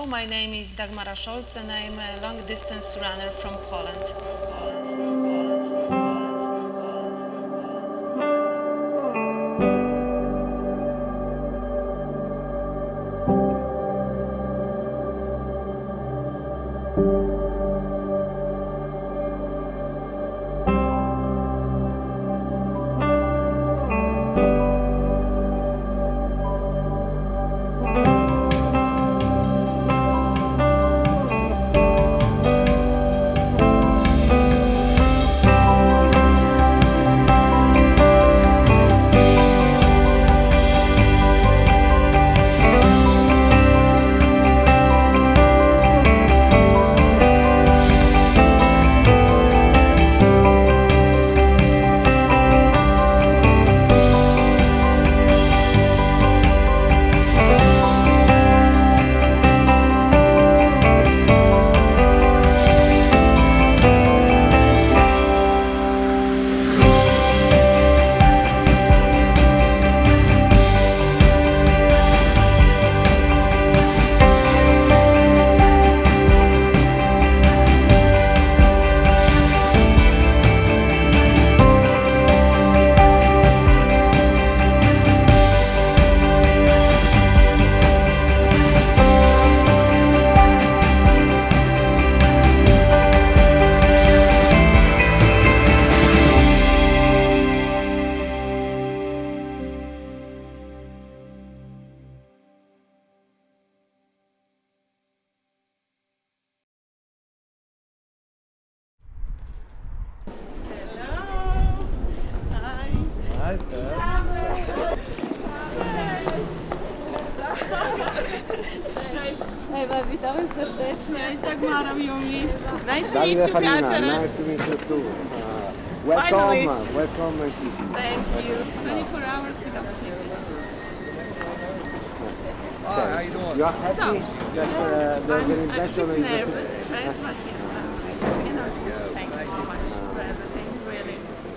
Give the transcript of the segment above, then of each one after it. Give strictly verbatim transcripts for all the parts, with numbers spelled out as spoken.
Hello, my name is Dagmara Scholz and I'm a long-distance runner from Poland. Ewa, witamy serdecznie. Cześć, Dagmara, miło mi. Nice to Davide meet you, Farina, Piacere. nice to meet you too. Uh, welcome, Finally. welcome to Sicily. Thank you. twenty-four hours without sleep. Ah, how you doing? You are happy that uh, the I'm, I'm a organization bit is... nervous, stressed, but yes, I'm, you know, thank you so much for everything, really.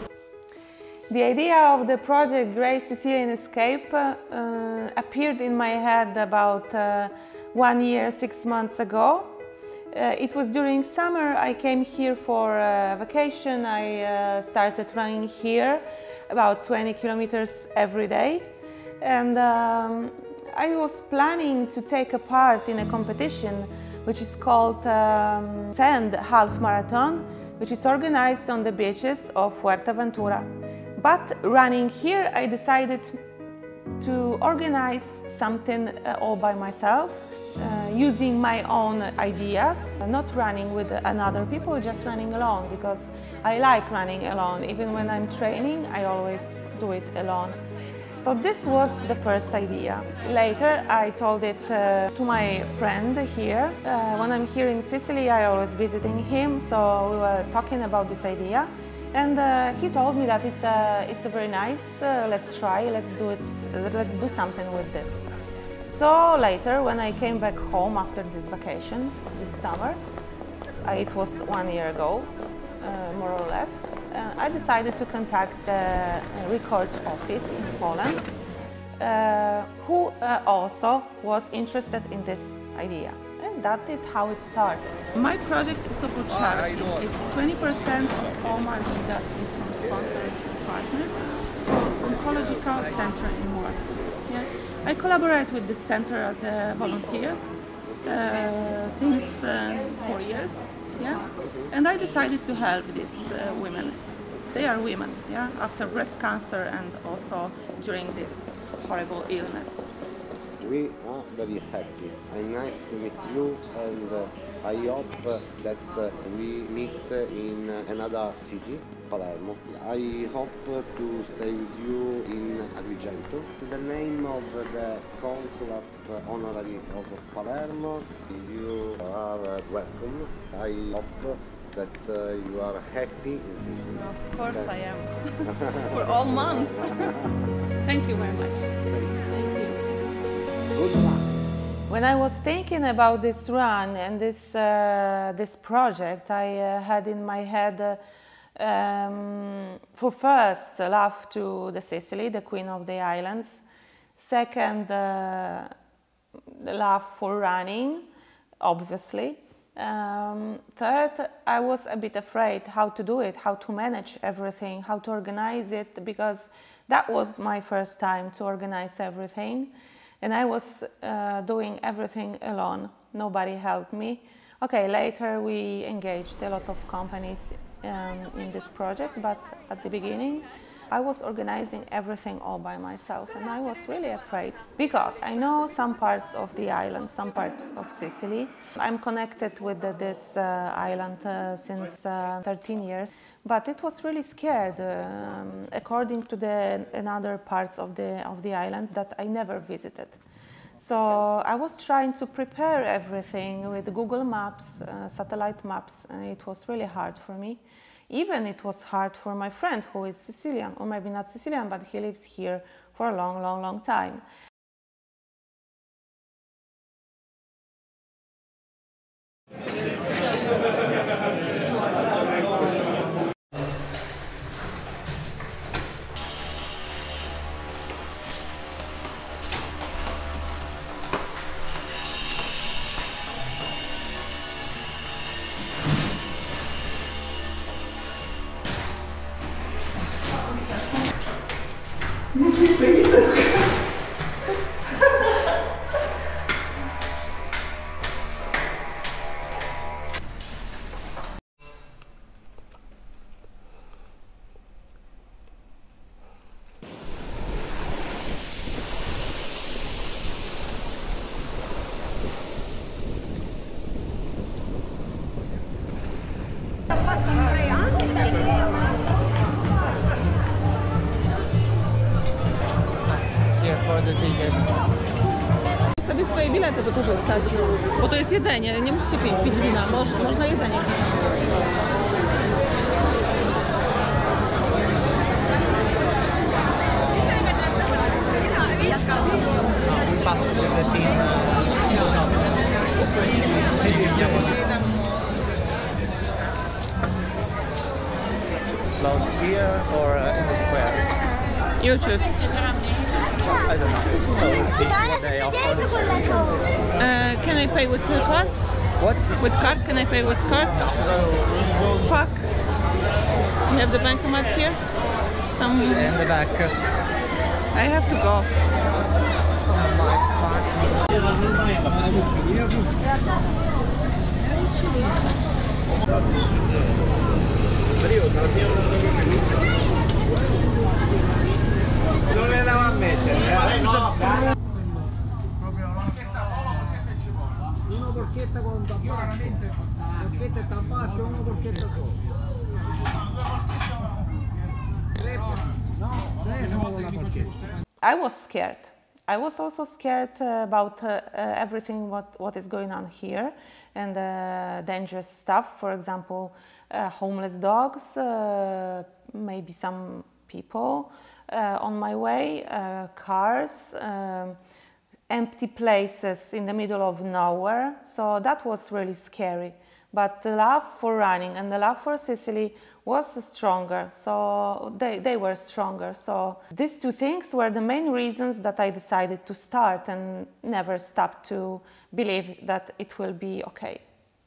The idea of the project Grey Sicilian Escape uh, uh, appeared in my head about uh, one year, six months ago. Uh, it was during summer. I came here for uh, vacation. I uh, started running here about twenty kilometers every day. And um, I was planning to take a part in a competition which is called um, Sand Half Marathon, which is organized on the beaches of Fuerteventura. But running here, I decided to organize something uh, all by myself, uh, using my own ideas, not running with another people, just running alone, because I like running alone. Even when I'm training, I always do it alone. So this was the first idea. Later, I told it uh, to my friend here. Uh, when I'm here in Sicily, I always visiting him, so we were talking about this idea. And uh, he told me that it's a, it's a very nice, uh, let's try, let's do, it, let's do something with this. So later, when I came back home after this vacation, this summer, I, it was one year ago, uh, more or less, uh, I decided to contact the record office in Poland, uh, who uh, also was interested in this idea. And that is how it started. My project is about charity. Ah, It's twenty percent of all money that is from sponsors and partners. It's called Oncological Center in Warsaw. Yeah. I collaborate with this center as a volunteer uh, since uh, four years. Yeah. And I decided to help these uh, women. They are women, yeah, after breast cancer and also during this horrible illness. We are very happy and nice to meet you, and uh, I hope uh, that uh, we meet in uh, another city, Palermo. I hope uh, to stay with you in Agrigento. The name of the Consulate Honorary of Palermo, you are uh, welcome. I hope that uh, you are happy in Sicily. Of course I am. For all month. Thank you very much. Thank you. Good luck. When I was thinking about this run and this, uh, this project, I uh, had in my head, uh, um, for first, love to the Sicily, the Queen of the Islands. Second, uh, the love for running, obviously. Um, third, I was a bit afraid how to do it, how to manage everything, how to organize it, because that was my first time to organize everything. And I was uh, doing everything alone. Nobody helped me. Okay, later we engaged a lot of companies um, in this project, but at the beginning I was organizing everything all by myself, and I was really afraid because I know some parts of the island, some parts of Sicily. I'm connected with the, this uh, island uh, since uh, thirteen years, but it was really scared um, according to the another parts of the, of the island that I never visited. So I was trying to prepare everything with Google Maps, uh, satellite maps, and it was really hard for me. Even it was hard for my friend who is Sicilian, or maybe not Sicilian, but he lives here for a long, long, long time. Sobie swoje bilety wykorzystać, bo to jest jedzenie, nie musicie pić, pić wina, Moż, można jedzenie pić. Close here or uh, in the square? You choose. I don't know. So we'll see what they offer. Uh, can I pay with the card? What? With card? Can I pay with card? Fuck. You have the bankomat here? Some. In the back. I have to go. Dove la va a mettere? Una porchetta con tabasco, porchetta e tabasco e una porchetta solo. Tre, no, tre sono con la porchetta. I was scared. I was also scared uh, about uh, uh, everything what, what is going on here and uh, dangerous stuff. For example, uh, homeless dogs, uh, maybe some people uh, on my way, uh, cars, um, empty places in the middle of nowhere. So that was really scary. But the love for running and the love for Sicily was stronger, so they, they were stronger. So these two things were the main reasons that I decided to start and never stop to believe that it will be okay.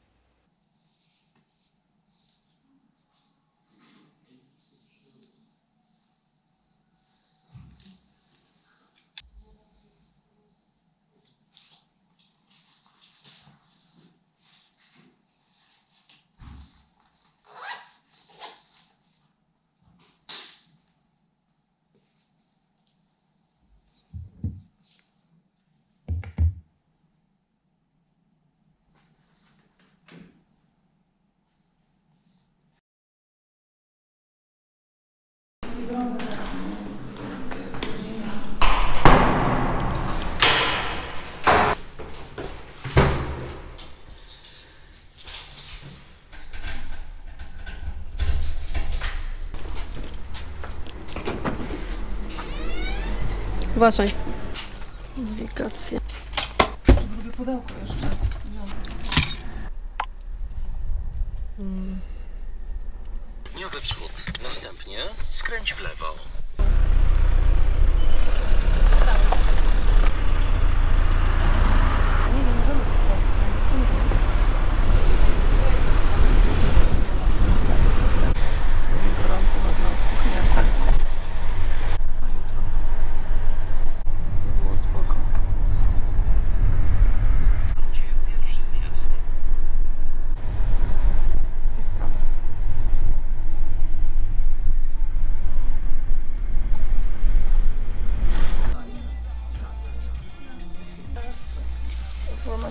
Uważaj. Nawigacja. Drugie pudełko jeszcze. Hmm. Dniowy przód. Następnie skręć w lewo. Nie, nie możemy tutaj skręcić. Czym możemy?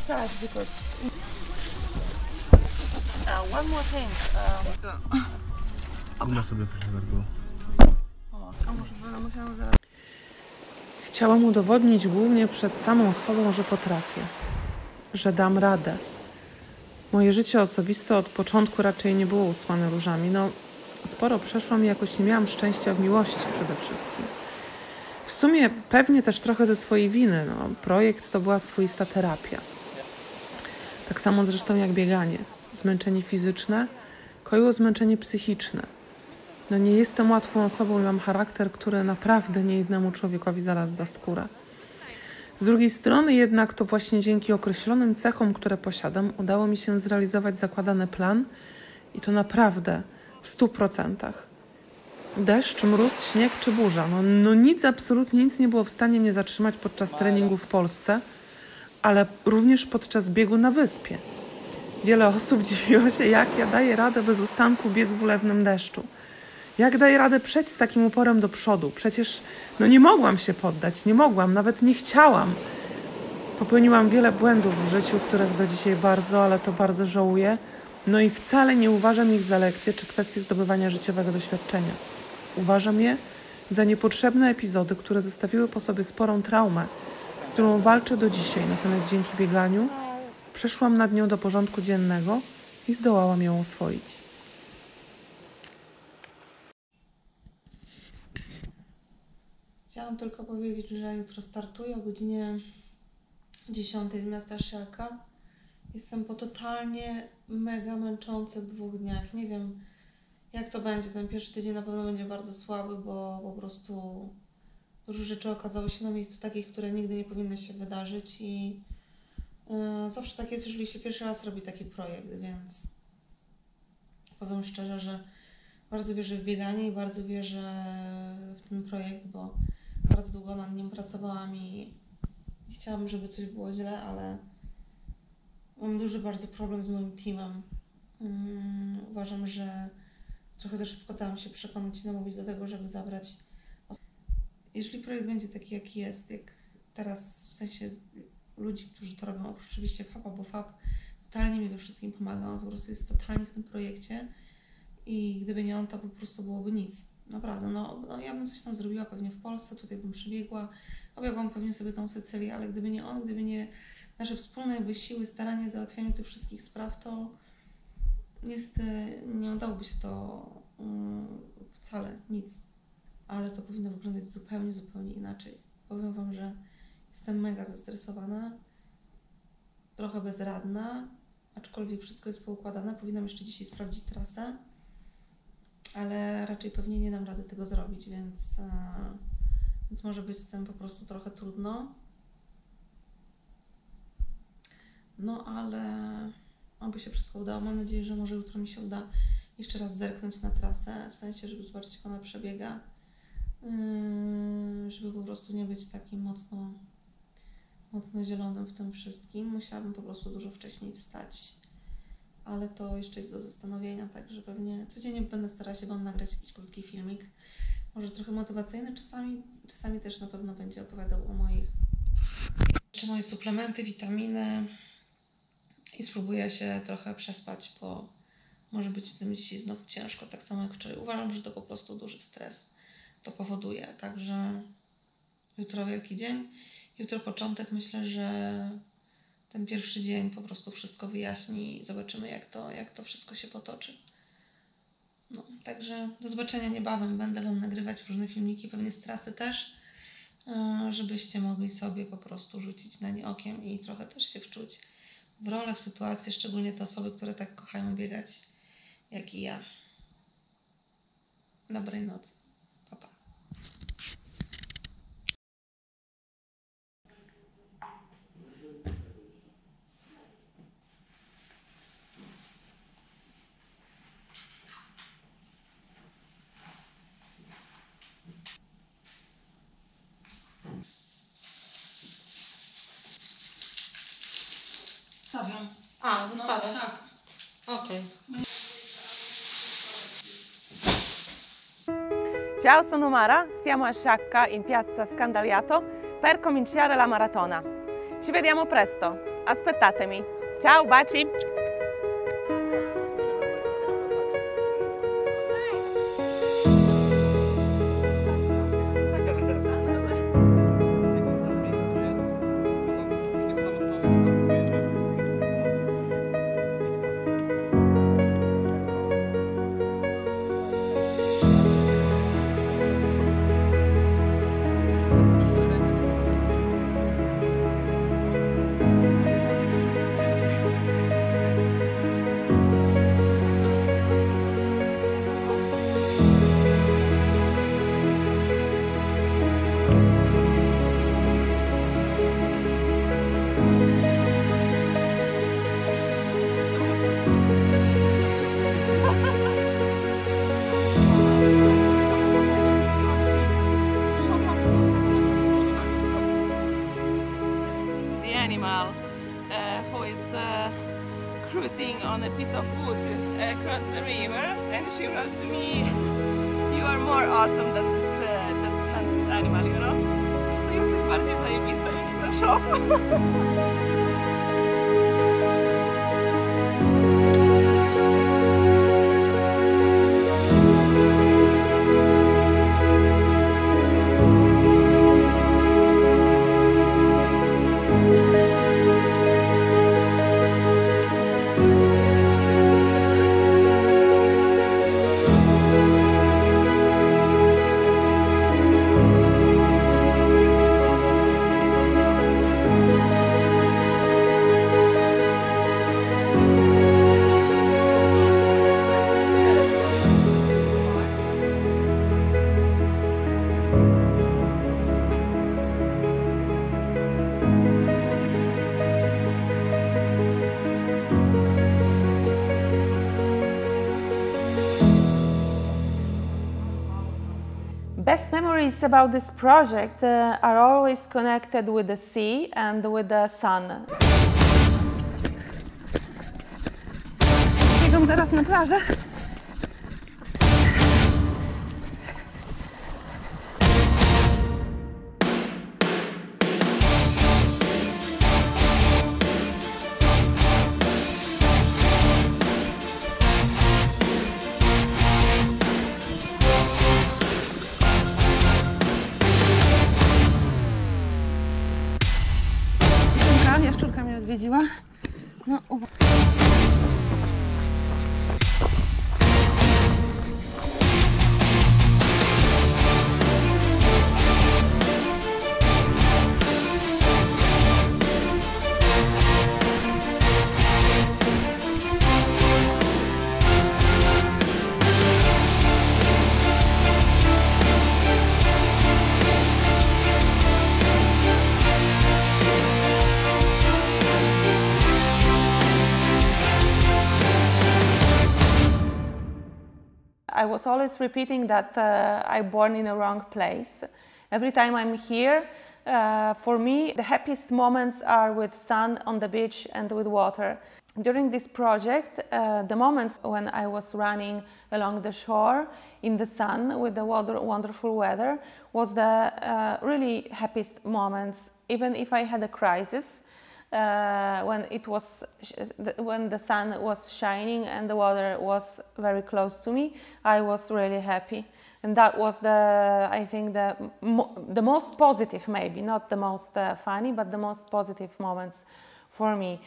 massage because... Uh, one more thing. Um, Uma sobie wyszedł. Chciałam udowodnić głównie przed samą sobą, że potrafię, że dam radę. Moje życie osobiste od początku raczej nie było usłane różami. No, sporo przeszłam i jakoś nie miałam szczęścia w miłości przede wszystkim. W sumie pewnie też trochę ze swojej winy. No, projekt to była swoista terapia. Tak samo zresztą jak bieganie. Zmęczenie fizyczne koiło zmęczenie psychiczne. No nie jestem łatwą osobą i mam charakter, który naprawdę niejednemu człowiekowi zaraz za skórę. Z drugiej strony jednak to właśnie dzięki określonym cechom, które posiadam, udało mi się zrealizować zakładany plan i to naprawdę w stu procentach. Deszcz, mróz, śnieg czy burza. No, no nic, absolutnie nic nie było w stanie mnie zatrzymać podczas treningu w Polsce, ale również podczas biegu na wyspie. Wiele osób dziwiło się, jak ja daję radę bez ustanku biec w ulewnym deszczu. Jak daję radę przejść z takim uporem do przodu? Przecież no nie mogłam się poddać, nie mogłam, nawet nie chciałam. Popełniłam wiele błędów w życiu, których do dzisiaj bardzo, ale to bardzo żałuję. No i wcale nie uważam ich za lekcje czy kwestie zdobywania życiowego doświadczenia. Uważam je za niepotrzebne epizody, które zostawiły po sobie sporą traumę, z którą walczę do dzisiaj. Natomiast dzięki bieganiu przeszłam nad nią do porządku dziennego i zdołałam ją oswoić. Chciałam tylko powiedzieć, że jutro startuję o godzinie dziesiątej z miasta Siaka. Jestem po totalnie mega męczących dwóch dniach. Nie wiem, jak to będzie. Ten pierwszy tydzień na pewno będzie bardzo słaby, bo po prostu dużo rzeczy okazało się na miejscu takich, które nigdy nie powinny się wydarzyć i yy, zawsze tak jest, jeżeli się pierwszy raz robi taki projekt, więc powiem szczerze, że bardzo wierzę w bieganie i bardzo wierzę w ten projekt, bo bardzo długo nad nim pracowałam i chciałam, żeby coś było źle, ale mam duży bardzo problem z moim teamem. Um, uważam, że trochę za szybko dałam się przekonać i namówić do tego, żeby zabrać. Jeżeli projekt będzie taki, jaki jest, jak teraz, w sensie ludzi, którzy to robią, oprócz oczywiście Faba, bo Fab totalnie mi we wszystkim pomaga, on po prostu jest totalnie w tym projekcie i gdyby nie on, to po prostu byłoby nic. Naprawdę, no, no ja bym coś tam zrobiła pewnie w Polsce, tutaj bym przybiegła, obiegłam pewnie sobie tą Sycylię, ale gdyby nie on, gdyby nie nasze wspólne jakby siły, staranie w załatwianiu tych wszystkich spraw, to niestety nie udałoby się to um, wcale, nic. Ale to powinno wyglądać zupełnie, zupełnie inaczej. Powiem Wam, że jestem mega zestresowana, trochę bezradna, aczkolwiek wszystko jest poukładane. Powinnam jeszcze dzisiaj sprawdzić trasę, ale raczej pewnie nie dam rady tego zrobić, więc, e, więc może być z tym po prostu trochę trudno. No ale oby się wszystko udało. Mam nadzieję, że może jutro mi się uda jeszcze raz zerknąć na trasę, w sensie, żeby zobaczyć, jak ona przebiega, yy, żeby po prostu nie być takim mocno, mocno zielonym w tym wszystkim. Musiałabym po prostu dużo wcześniej wstać, ale to jeszcze jest do zastanowienia, także pewnie codziennie będę starała się Wam nagrać jakiś krótki filmik, może trochę motywacyjny, czasami, czasami też na pewno będzie opowiadał o moich, jeszcze moje suplementy, witaminy i spróbuję się trochę przespać, bo może być z tym dzisiaj znowu ciężko, tak samo jak wczoraj. Uważam, że to po prostu duży stres to powoduje, także jutro wielki dzień, jutro początek, myślę, że ten pierwszy dzień po prostu wszystko wyjaśni i zobaczymy, jak to, jak to wszystko się potoczy. No, także do zobaczenia niebawem. Będę Wam nagrywać różne filmiki, pewnie z trasy też, żebyście mogli sobie po prostu rzucić na nie okiem i trochę też się wczuć w rolę, w sytuację, szczególnie te osoby, które tak kochają biegać, jak i ja. Dobrej nocy. Pa, pa. Stawiam. A, zostawiasz? No, tak. Okej. Ciao, sono Mara, siamo a Sciacca in piazza Scandaliato per cominciare la maratona. Ci vediamo presto! aspettatemi. Ciao, baci! Animal uh, who is uh, cruising on a piece of wood across the river, and she wrote to me, "You are more awesome than this, uh, than, than this animal, you know?" To jesteś bardziej zajebista niż ten shop. Best memories about this project uh, are always connected with the sea and with the sun. Biegam zaraz na plażę. Jaszczurka mnie odwiedziła. No, uwaga. I was always repeating that uh, I'm born in a wrong place. Every time I'm here, uh, for me, the happiest moments are with sun on the beach and with water. During this project, uh, the moments when I was running along the shore in the sun with the wonderful weather was the uh, really happiest moments, even if I had a crisis. Uh, when it was when the sun was shining and the water was very close to me, I was really happy, and that was the I think the mo the most positive, maybe not the most uh, funny, but the most positive moments for me.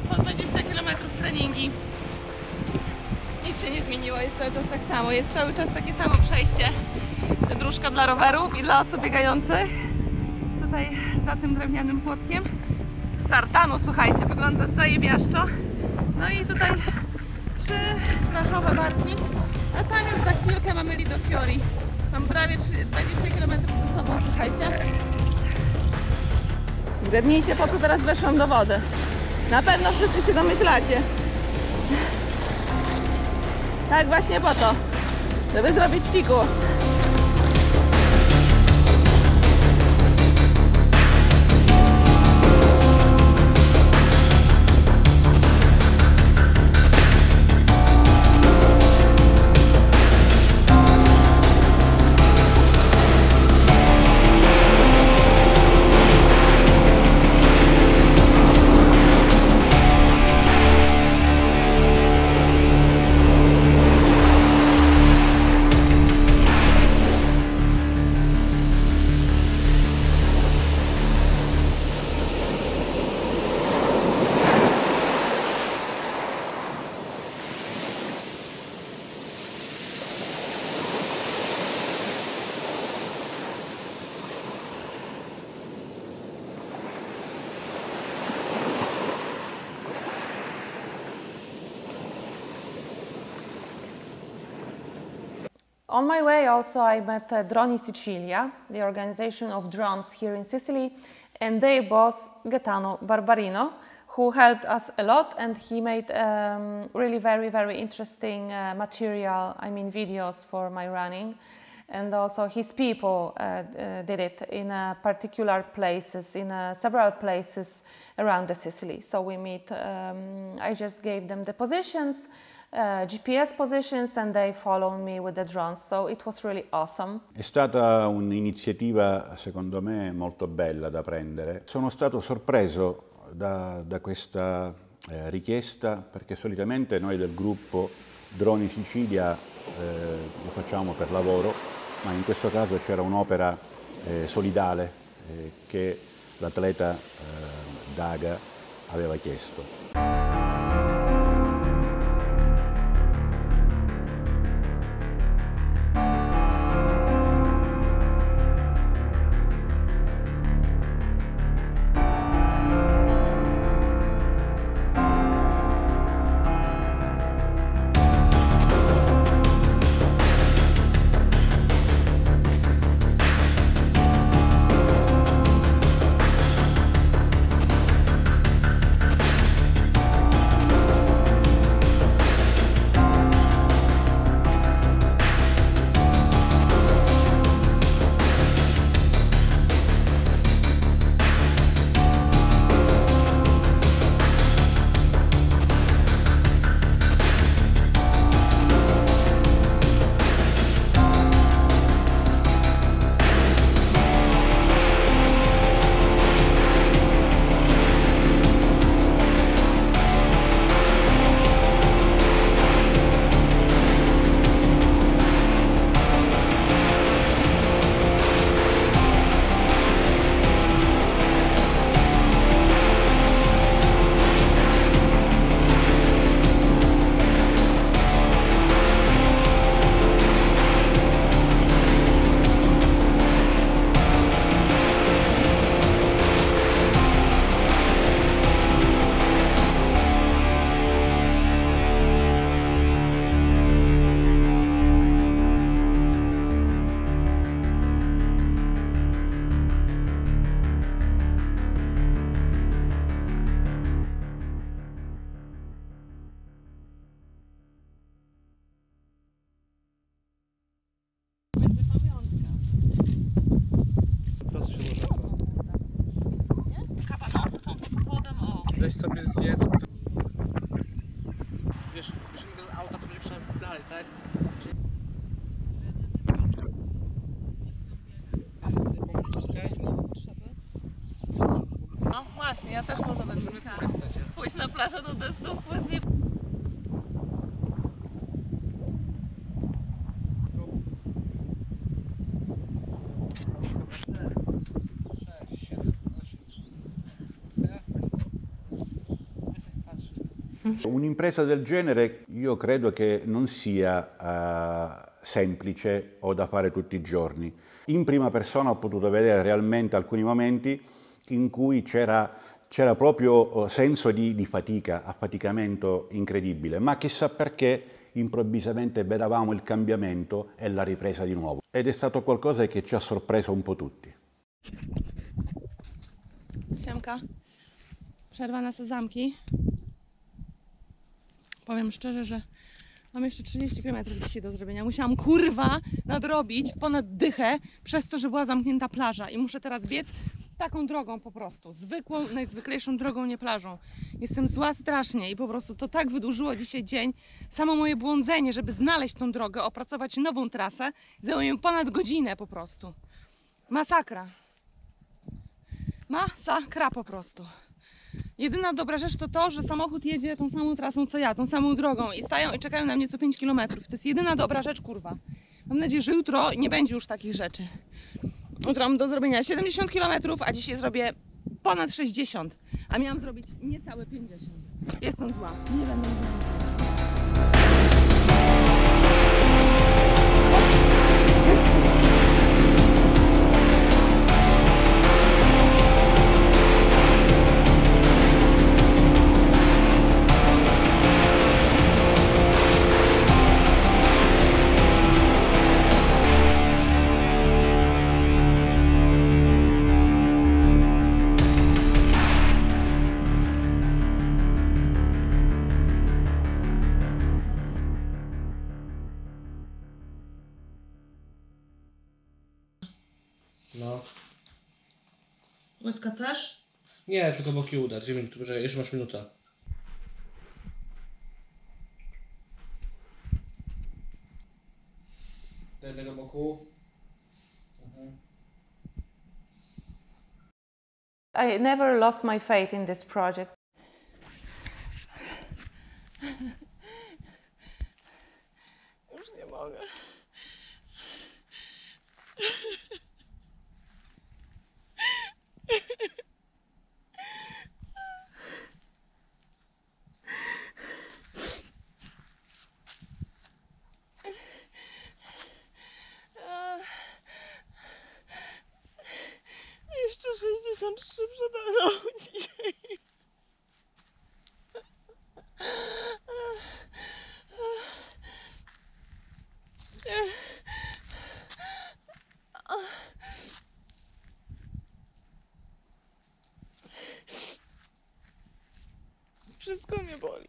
po dwadzieścia kilometrów treningi. Nic się nie zmieniło, jest cały czas tak samo. Jest cały czas takie samo przejście. Dróżka dla rowerów i dla osób biegających. Tutaj za tym drewnianym płotkiem. Startanu, słuchajcie, wygląda zajebiaszczo. No i tutaj przy plażowe barki. A tam już za chwilkę mamy Lido Fiori. Mam prawie dwadzieścia kilometrów ze sobą, słuchajcie. Zgadnijcie, po co teraz weszłam do wody. Na pewno wszyscy się domyślacie. Tak, właśnie po to, żeby zrobić siku. On my way also I met uh, Droni Sicilia, the organization of drones here in Sicily, and their boss Gaetano Barbarino, who helped us a lot, and he made um, really very, very interesting uh, material, I mean videos for my running. And also his people uh, uh, did it in uh, particular places, in uh, several places around the Sicily. So we meet, um, I just gave them the positions, Uh, G P S positions, and they followed me with the drones, so it was really awesome. È stata un'iniziativa secondo me molto bella da prendere. Sono stato sorpreso da, da questa eh, richiesta, perché solitamente noi del gruppo Droni Sicilia eh, lo facciamo per lavoro, ma in questo caso c'era un'opera eh, solidale eh, che l'atleta eh, Daga aveva chiesto. Weź sobie zjedz. Wiesz, jeżeli do auta to będzie trzeba dalej, tak? No właśnie, ja też może będę musiała pójść na plażę nudystów później. Un'impresa del genere io credo che non sia uh, semplice o da fare tutti i giorni. In prima persona ho potuto vedere realmente alcuni momenti in cui c'era c'era proprio senso di, di fatica, affaticamento incredibile, ma chissà perché improvvisamente vedevamo il cambiamento e la ripresa di nuovo. Ed è stato qualcosa che ci ha sorpreso un po' tutti. Siemka. Przerwa na sezamki. Powiem szczerze, że mam jeszcze trzydzieści kilometrów dzisiaj do zrobienia. Musiałam, kurwa, nadrobić ponad dychę przez to, że była zamknięta plaża i muszę teraz biec taką drogą po prostu. Zwykłą, najzwyklejszą drogą, nie plażą. Jestem zła strasznie i po prostu to tak wydłużyło dzisiaj dzień. Samo moje błądzenie, żeby znaleźć tą drogę, opracować nową trasę, zajęło mi ponad godzinę po prostu. Masakra. Masakra po prostu. Jedyna dobra rzecz to to, że samochód jedzie tą samą trasą co ja, tą samą drogą i stają i czekają na mnie co pięć kilometrów. To jest jedyna dobra rzecz, kurwa. Mam nadzieję, że jutro nie będzie już takich rzeczy. Jutro mam do zrobienia siedemdziesiąt kilometrów, a dzisiaj zrobię ponad sześćdziesiąt. A miałam zrobić niecałe pięćdziesiąt. Jestem zła. Nie będę zła. No. Łydka też? Nie, tylko boki uda. Dwie minuty, poczekaj, jeszcze masz minutę. Do jednego boku. Mhm. I never lost my faith in this project. Już nie mogę. Jeszcze sześćdziesiąt trzy przede mną dzisiaj. Wszystko mnie boli.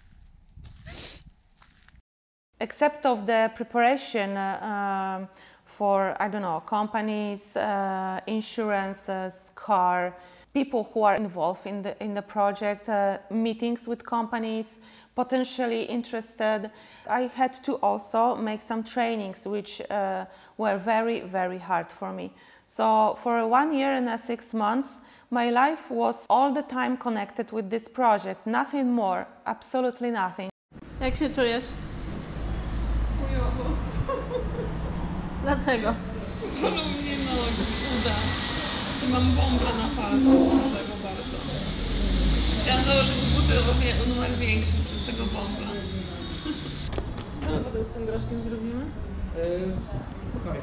Except of the preparation uh, for, I don't know, companies, uh, insurances, car, people who are involved in the, in the project, uh, meetings with companies, potentially interested. I had to also make some trainings which uh, were very, very hard for me. So for one year and uh, six months, my life was all the time connected with this project, nothing more, absolutely nothing. Jak się czujesz? Chujowo. Dlaczego? Bolą mnie nogi, uda. I mam bąbla na palcu, dużego bardzo. Musiałam założyć buty o numer większy przez tego bąbla. Co my potem z tym groszkiem zrobimy? Yy, spokojnie.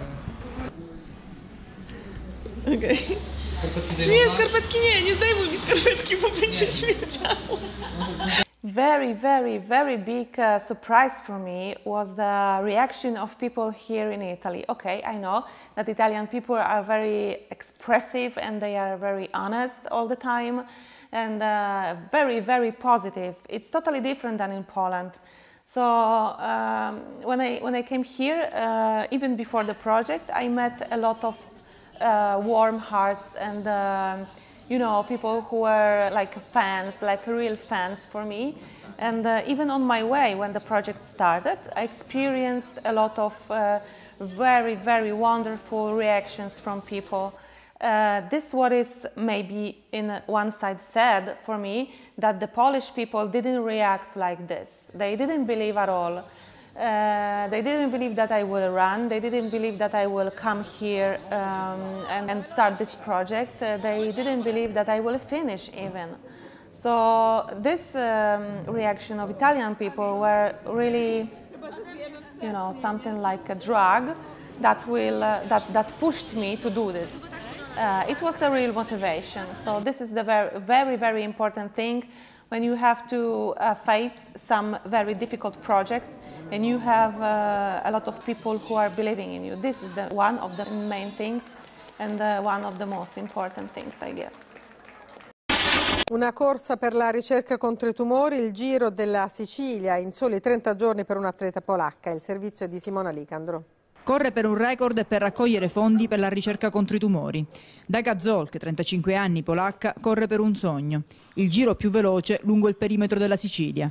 Okej. Okay. Nie, skarpetki nie, nie zdejmuj mi skarpetki, bo będzie śmierdziało. Very, very, very big uh, surprise for me was the reaction of people here in Italy. Okay, I know that Italian people are very expressive and they are very honest all the time and uh, very, very positive. It's totally different than in Poland. So um, when I when I came here, uh, even before the project, I met a lot of uh, warm hearts and uh, you know, people who were like fans, like real fans for me. And uh, even on my way, when the project started, I experienced a lot of uh, very, very wonderful reactions from people. Uh, this what is maybe in one side sad for me, that the Polish people didn't react like this. They didn't believe at all. Uh, they didn't believe that I will run. They didn't believe that I will come here um, and, and start this project. Uh, they didn't believe that I will finish even. So this um, reaction of Italian people were really, you know, something like a drug that will uh, that that pushed me to do this. Uh, it was a real motivation. So this is the very, very, very important thing when you have to uh, face some very difficult project and you have uh, a lot of people who are believing in you. This is the one of the main things and uh, one of the most important things, I guess. Una corsa per la ricerca contro i tumori, il Giro della Sicilia in soli trenta giorni per un'atleta polacca. Il servizio di Simona Licandro. Corre per un record per raccogliere fondi per la ricerca contro i tumori. Daga Zolk, trentacinque anni, polacca, corre per un sogno. Il giro più veloce lungo il perimetro della Sicilia.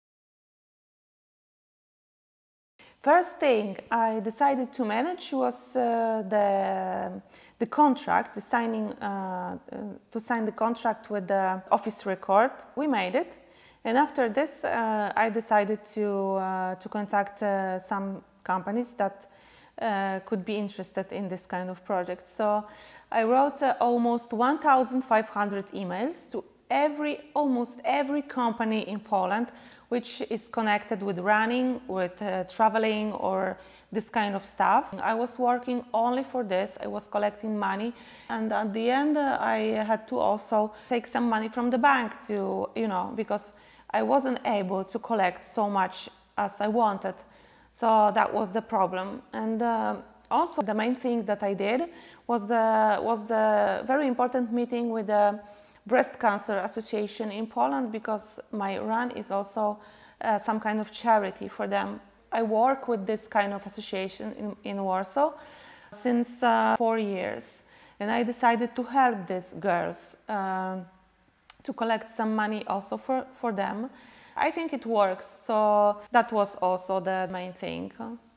First thing I decided to manage was uh, the, the contract, the signing, uh, to sign the contract with the office record. We made it. And after this, uh, I decided to, uh, to contact uh, some companies that Uh, could be interested in this kind of project. So I wrote uh, almost one thousand five hundred emails to every, almost every company in Poland which is connected with running, with uh, traveling or this kind of stuff. I was working only for this. I was collecting money, and at the end uh, I had to also take some money from the bank to, you know, because I wasn't able to collect so much as I wanted. So that was the problem. And uh, also the main thing that I did was the, was the very important meeting with the Breast Cancer Association in Poland, because my run is also uh, some kind of charity for them. I work with this kind of association in, in Warsaw since uh, four years. And I decided to help these girls, uh, to collect some money also for, for them. I think it works, so that was also the main thing.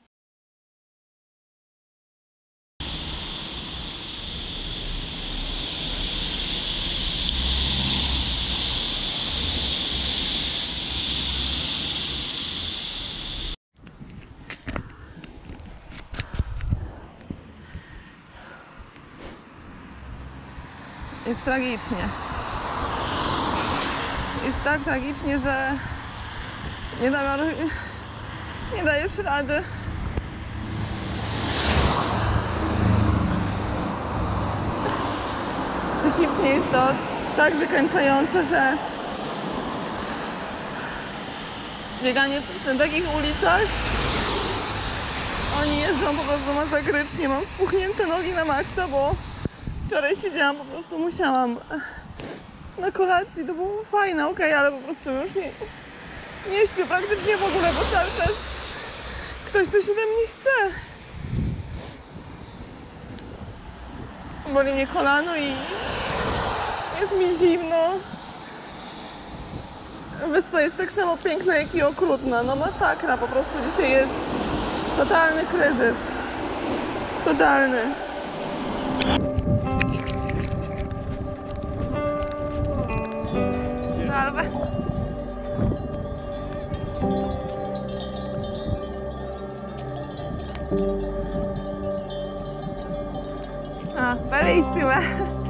Jest tragicznie. Jest tak tragicznie, że nie, da, nie dajesz rady. Psychicznie jest to tak wykańczające, że bieganie na takich ulicach, oni jeżdżą po prostu masakrycznie. Mam spuchnięte nogi na maksa, bo wczoraj siedziałam, po prostu musiałam na kolacji, to było fajne, okej, okay, ale po prostu już nie, nie śpię praktycznie w ogóle, bo cały czas ktoś coś ode mnie chce. Boli mnie kolano i jest mi zimno. Wyspa jest tak samo piękna, jak i okrutna. No masakra, po prostu dzisiaj jest totalny kryzys. Totalny. Salve. Ah, bellissima.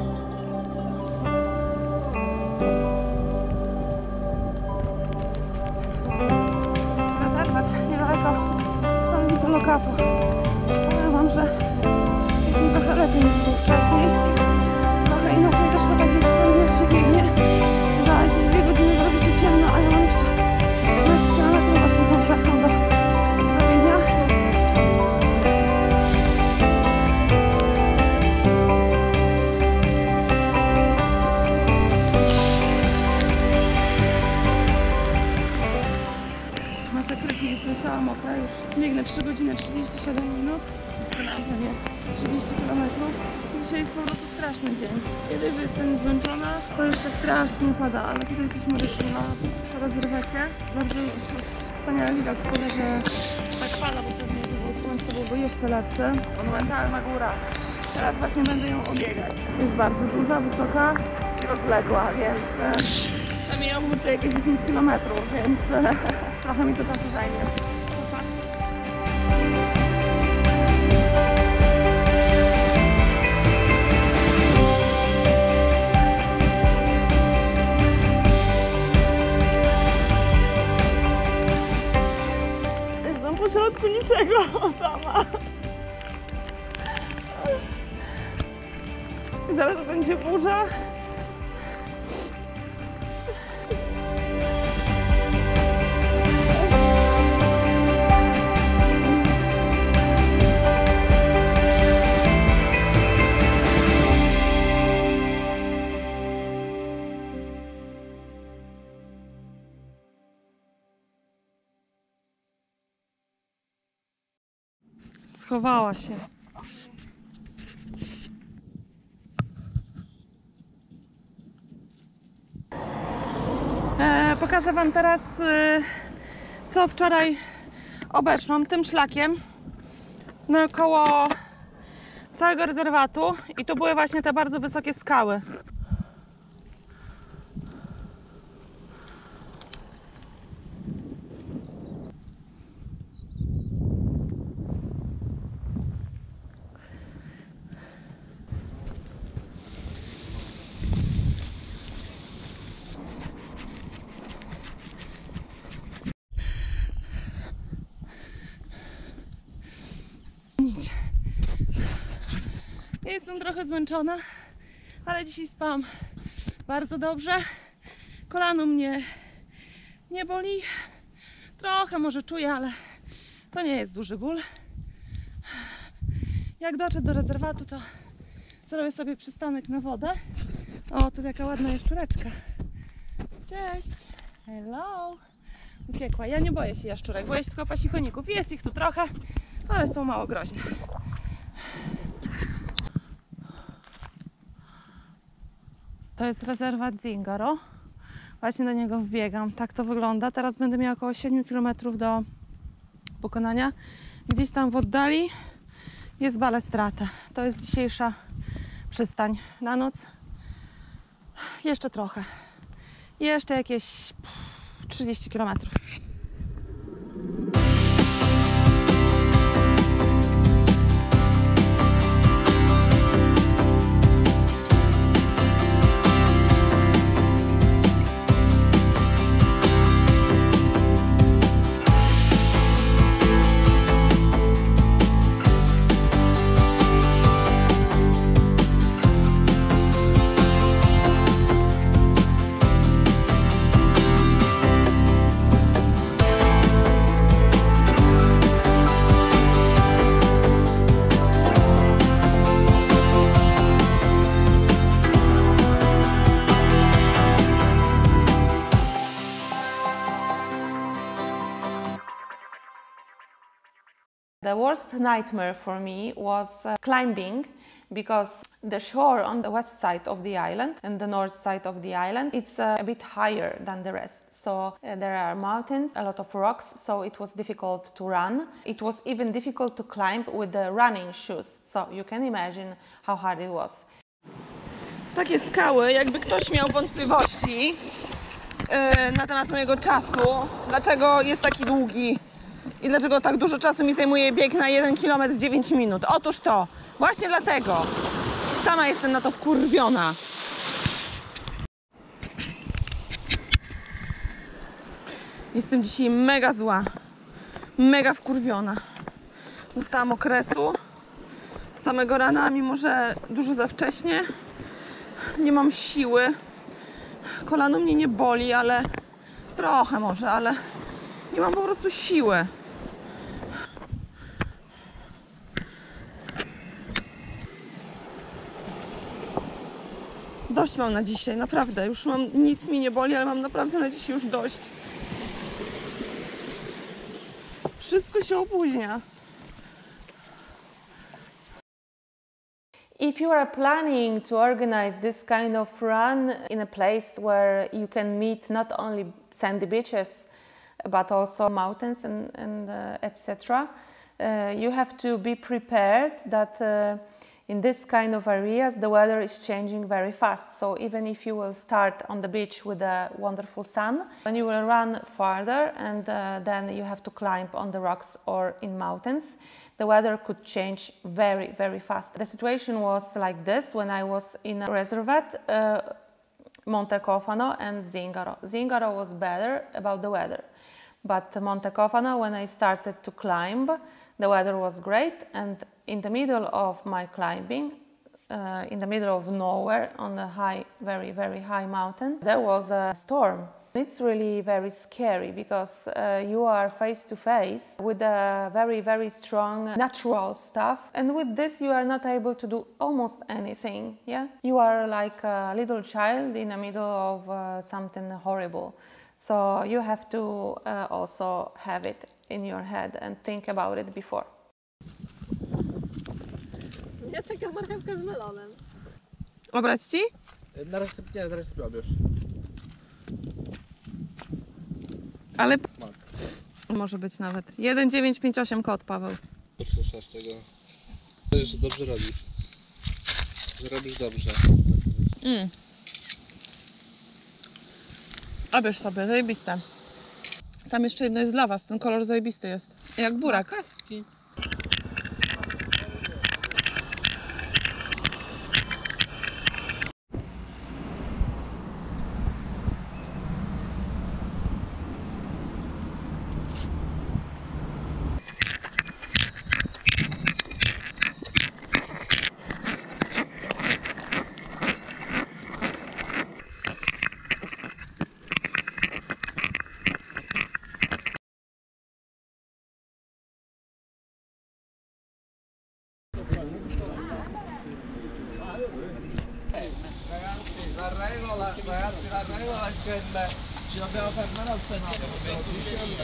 Rezerwat niedaleko San Vitolo Capo. Powiem wam, że jest mi trochę lepiej niż było wcześniej. Trochę inaczej też po takich pewnie jak się biegnie. Za jakieś dwie godziny zrobi się ciemno, a ja mam jeszcze czterdzieści kilometrów właśnie tą trasą do zrobienia. Masakrycznie jestem cała mokra, już biegnę trzy godziny trzydzieści siedem minut, na nie trzydzieści kilometrów. Dzisiaj jest po prostu straszny dzień. Kiedy, że jestem zmęczona, to jeszcze strasznie pada, ale tutaj jesteśmy na rozrywecie. Bardzo wspaniale widać, szkoda, że tak pada, bo pewnie by było słońce, byłoby jeszcze lepsze. Monumentalna góra. Teraz właśnie będę ją obiegać. Jest bardzo duża, wysoka i rozległa, więc pewnie ją tutaj jakieś dziesięć kilometrów, więc trochę mi to czasu zajmie. Dlaczego sama? Zaraz będzie burza. Schowała się. E, pokażę Wam teraz, e, co wczoraj obeszłam tym szlakiem naokoło całego rezerwatu i to były właśnie te bardzo wysokie skały. Nic. Ja jestem trochę zmęczona, ale dzisiaj spałam bardzo dobrze. Kolano mnie nie boli. Trochę może czuję, ale to nie jest duży ból. Jak dotrzę do rezerwatu, to zrobię sobie przystanek na wodę. O, tu taka ładna jaszczureczka. Cześć! Hello! Uciekła. Ja nie boję się jaszczurek, boję się tylko pasichoników. Jest ich tu trochę, ale są mało groźne. To jest rezerwat Zingaro. Właśnie do niego wbiegam. Tak to wygląda. Teraz będę miała około siedem kilometrów do pokonania. Gdzieś tam w oddali jest Balestrata. To jest dzisiejsza przystań na noc. Jeszcze trochę. Jeszcze jakieś trzydzieści kilometrów. The worst nightmare for me was uh, climbing, because the shore on the west side of the island and the north side of the island, it's uh, a bit higher than the rest. So uh, there are mountains, a lot of rocks, so it was difficult to run. It was even difficult to climb with the running shoes. So you can imagine how hard it was. Takie skały, jakby ktoś miał wątpliwości yy, na temat mojego czasu, dlaczego jest taki długi i dlaczego tak dużo czasu mi zajmuje bieg na jeden kilometr dziewięć minut. Otóż to, właśnie dlatego sama jestem na to wkurwiona. Jestem dzisiaj mega zła, mega wkurwiona. Dostałam okresu z samego rana, mimo że dużo za wcześnie. Nie mam siły. Kolano mnie nie boli, ale trochę może, ale nie mam po prostu siły. Dość mam na dzisiaj, naprawdę. Już mam, nic mi nie boli, ale mam naprawdę na dzisiaj już dość. Wszystko się opóźnia. If you are planning to organize this kind of run in a place where you can meet not only sandy beaches but also mountains and, and uh, et cetera, uh, you have to be prepared that uh, in this kind of areas the weather is changing very fast. So even if you will start on the beach with a wonderful sun, when you will run farther and uh, then you have to climb on the rocks or in mountains, the weather could change very, very fast. The situation was like this when I was in a reservat, uh, Montecofano and Zingaro. Zingaro was better about the weather, but Montecofano, when I started to climb, The weather was great, and in the middle of my climbing, uh, in the middle of nowhere, on a high, very, very high mountain, there was a storm. It's really very scary because uh, you are face to face with a very, very strong natural stuff, and with this you are not able to do almost anything. Yeah, you are like a little child in the middle of uh, something horrible. So you have to uh, also have it in your head and think about it before. Nie, taka marchewka z melonem. Obrać ci? Na resztę, nie, zaraz sobie obierz. Ale może być nawet. jeden dziewięć pięć osiem kod, Paweł. Posłuchasz tego. To że dobrze robisz. Że robisz dobrze. Mm. Obierz sobie, zajebiste. Tam jeszcze jedno jest dla was, ten kolor zajebisty jest. Jak burak. Kaski. Ragazzi, la regola, ragazzi, la regola è che ci dobbiamo fermare al semaforo.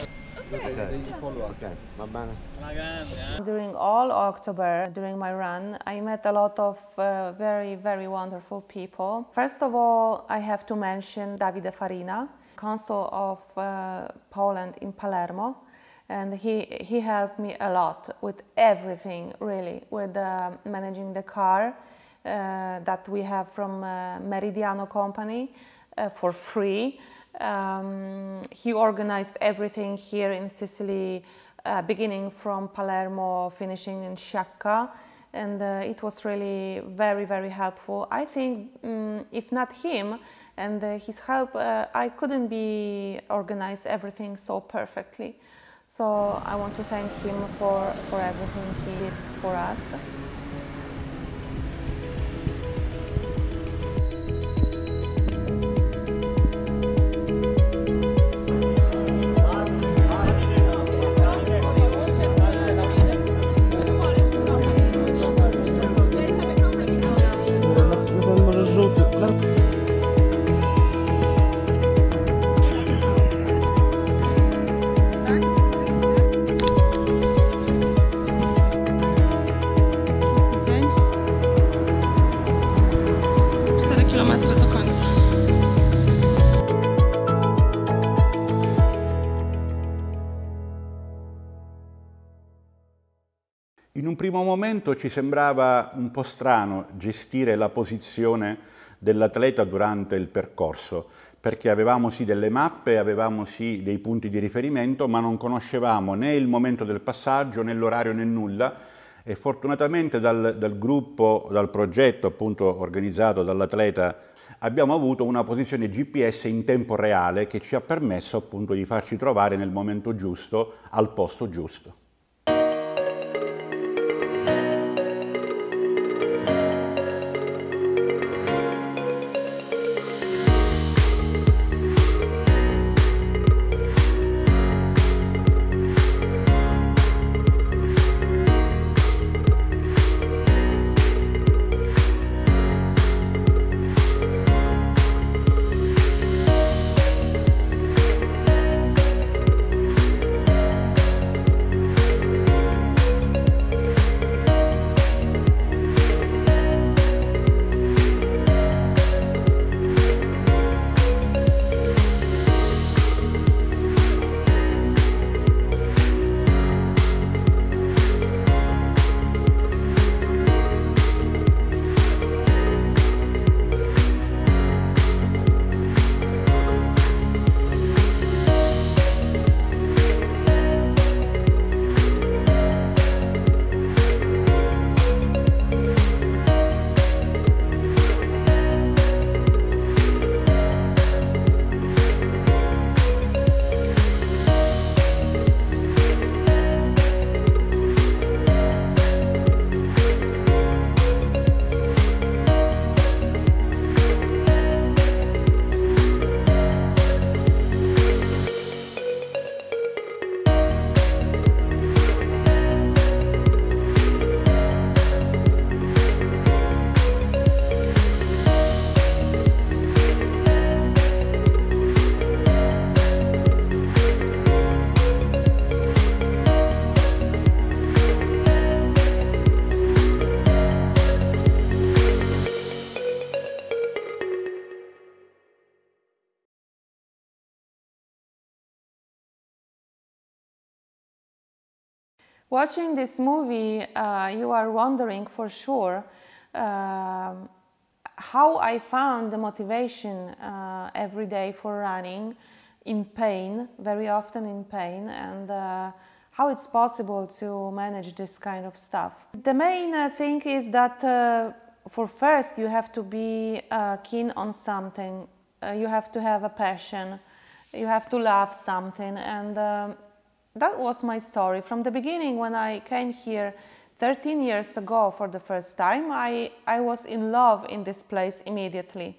During all October, during my run, I met a lot of uh, very, very wonderful people. First of all, I have to mention Davide Farina, consul of uh, Poland in Palermo. And he, he helped me a lot with everything, really, with uh, managing the car uh, that we have from uh, Meridiano company uh, for free. Um, he organized everything here in Sicily, uh, beginning from Palermo, finishing in Sciacca, and uh, it was really very, very helpful. I think um, if not him and uh, his help, uh, I couldn't be organize everything so perfectly. So I want to thank him for, for everything he did for us. In un primo momento ci sembrava un po' strano gestire la posizione dell'atleta durante il percorso, perché avevamo sì delle mappe, avevamo sì dei punti di riferimento, ma non conoscevamo né il momento del passaggio, né l'orario, né nulla, e fortunatamente dal, dal gruppo, dal progetto appunto organizzato dall'atleta, abbiamo avuto una posizione G P S in tempo reale che ci ha permesso appunto di farci trovare nel momento giusto, al posto giusto. Watching this movie, uh, you are wondering for sure uh, how I found the motivation uh, every day for running in pain, very often in pain, and uh, how it's possible to manage this kind of stuff. The main uh, thing is that uh, for first you have to be uh, keen on something, uh, you have to have a passion, you have to love something, and uh, that was my story. From the beginning, when I came here thirteen years ago for the first time, I, I was in love in this place immediately.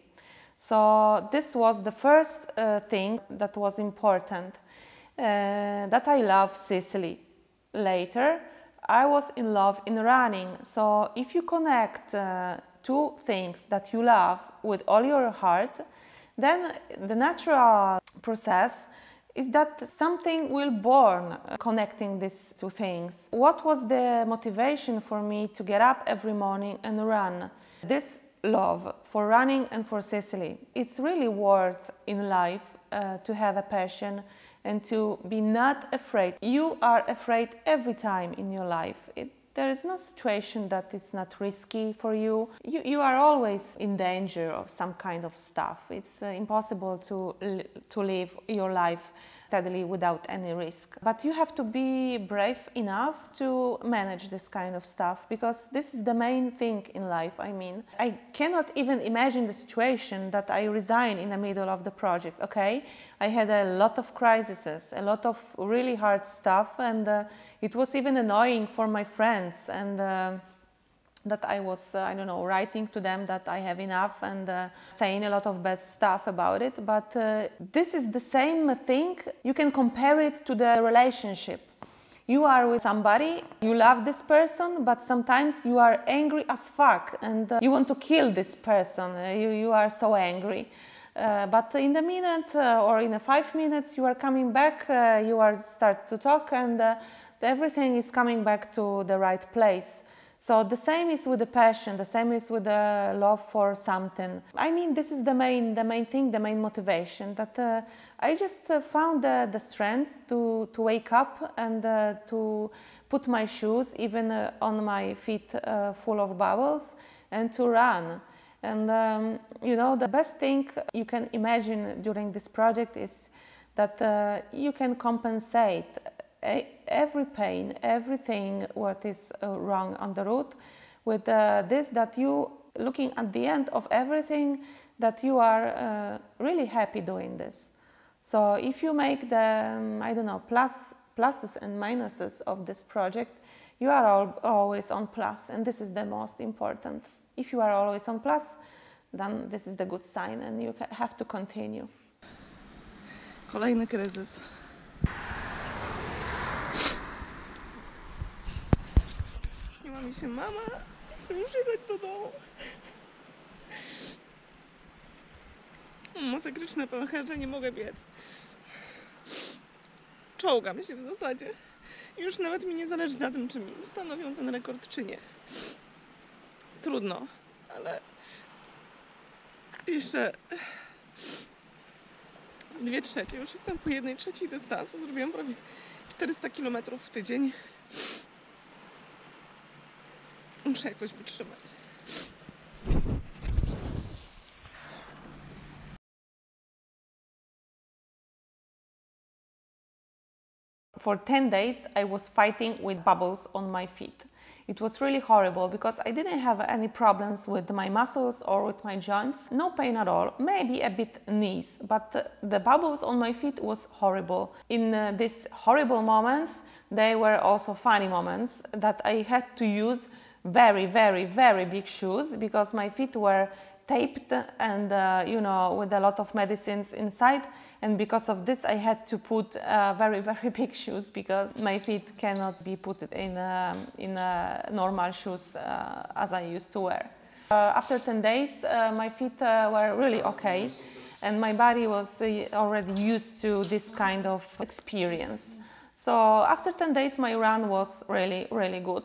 So this was the first uh, thing that was important, uh, that I love Sicily. Later, I was in love in running. So if you connect uh, two things that you love with all your heart, then the natural process is that something will born uh, connecting these two things. What was the motivation for me to get up every morning and run? This love for running and for Sicily. It's really worth in life uh, to have a passion and to be not afraid. You are afraid every time in your life. It, there is no situation that is not risky for you. You, you are always in danger of some kind of stuff. It's uh, impossible to, to live your life steadily without any risk. But you have to be brave enough to manage this kind of stuff, because this is the main thing in life. I mean, I cannot even imagine the situation that I resign in the middle of the project, okay? I had a lot of crises, a lot of really hard stuff, and uh, it was even annoying for my friends, and uh, that I was, uh, I don't know, writing to them that I have enough and uh, saying a lot of bad stuff about it. But uh, this is the same thing. You can compare it to the relationship. You are with somebody, you love this person, but sometimes you are angry as fuck and uh, you want to kill this person. Uh, you, you are so angry. Uh, but in the minute uh, or in the five minutes you are coming back, uh, you are start to talk, and uh, everything is coming back to the right place. So the same is with the passion, the same is with the love for something. I mean, this is the main, the main thing, the main motivation, that uh, I just uh, found uh, the strength to, to wake up and uh, to put my shoes, even uh, on my feet uh, full of bubbles, and to run. And um, you know, the best thing you can imagine during this project is that uh, you can compensate every pain, everything what is uh, wrong on the route with uh, this, that you looking at the end of everything, that you are uh, really happy doing this. So if you make the, um, I don't know, plus, pluses and minuses of this project, you are all, always on plus, and this is the most important. If you are always on plus, then this is the good sign and you have to continue. Kolejny kryzys. Śniła mi się mama, chcę już jechać do domu. Masakryczne pęcherze, nie mogę biec. Czołgam się w zasadzie. Już nawet mi nie zależy na tym, czy mi ustanowią ten rekord, czy nie. Trudno, ale jeszcze dwie trzecie. Już jestem po jednej trzeciej dystansu. Zrobiłam prawie czterysta kilometrów w tydzień. Muszę jakoś wytrzymać. For ten days I was fighting with bubbles on my feet. It was really horrible because I didn't have any problems with my muscles or with my joints. No pain at all, maybe a bit knees, but the bubbles on my feet was horrible. In uh, these horrible moments, they were also funny moments that I had to use very, very, very big shoes because my feet were taped and, uh, you know, with a lot of medicines inside. And because of this, I had to put uh, very, very big shoes because my feet cannot be put in, uh, in uh, normal shoes uh, as I used to wear. Uh, after ten days, uh, my feet uh, were really okay. And my body was uh, already used to this kind of experience. So after ten days, my run was really, really good.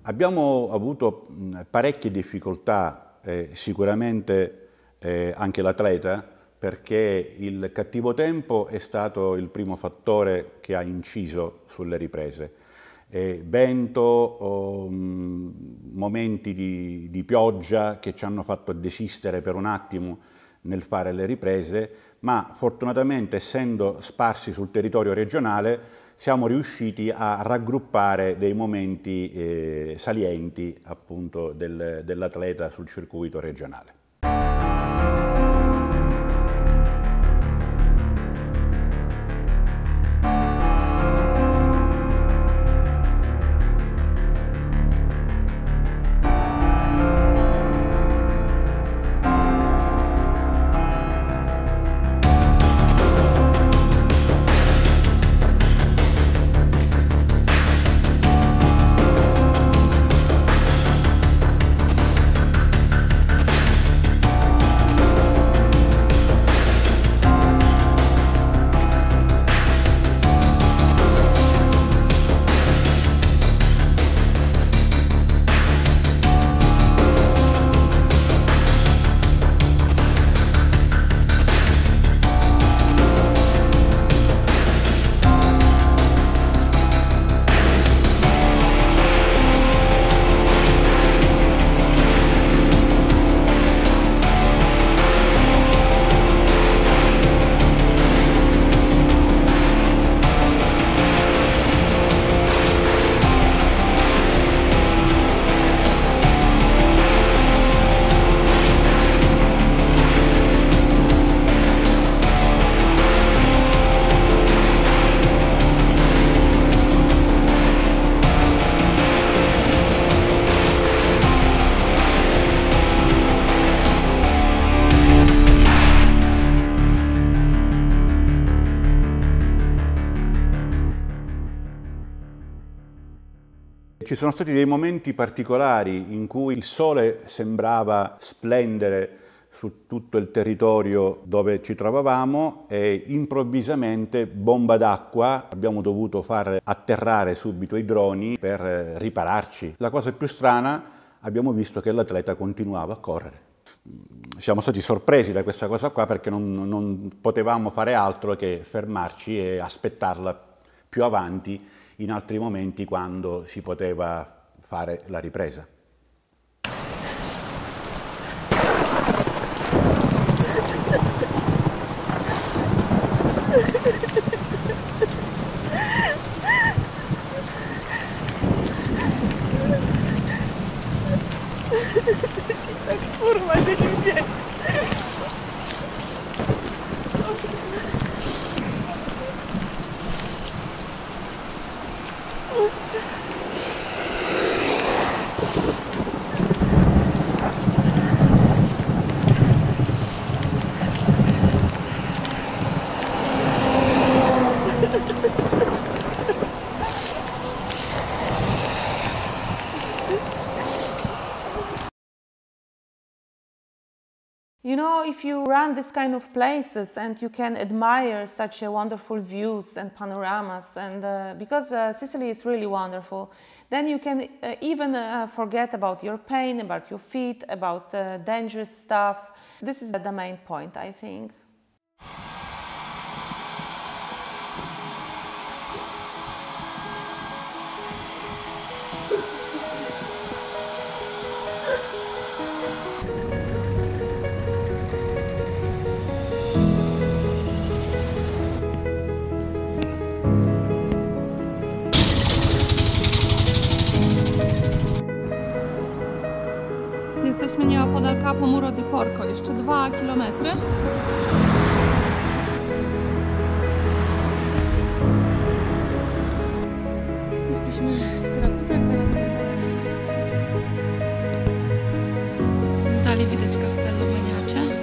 Abbiamo avuto parecchie difficoltà, eh, sicuramente eh, anche l'atleta, perché il cattivo tempo è stato il primo fattore che ha inciso sulle riprese. Eh, vento, o, mh, momenti di, di pioggia che ci hanno fatto desistere per un attimo nel fare le riprese, ma fortunatamente, essendo sparsi sul territorio regionale, siamo riusciti a raggruppare dei momenti eh, salienti appunto del, dell'atleta sul circuito regionale. Ci sono stati dei momenti particolari in cui il sole sembrava splendere su tutto il territorio dove ci trovavamo e improvvisamente, bomba d'acqua, abbiamo dovuto far atterrare subito i droni per ripararci. La cosa più strana, abbiamo visto che l'atleta continuava a correre. Siamo stati sorpresi da questa cosa qua perché non, non potevamo fare altro che fermarci e aspettarla più avanti in altri momenti quando si poteva fare la ripresa. Kurwa, nie ludzie! You know, if you run this kind of places and you can admire such a wonderful views and panoramas, and uh, because uh, Sicily is really wonderful, then you can uh, even uh, forget about your pain, about your feet, about uh, dangerous stuff. This is the main point, I think. Jesteśmy nieopodal Capo Muro di Porco, jeszcze dwa kilometry. Jesteśmy w Syrakuzach, zaraz będę. Dalej widać Castello Maniace.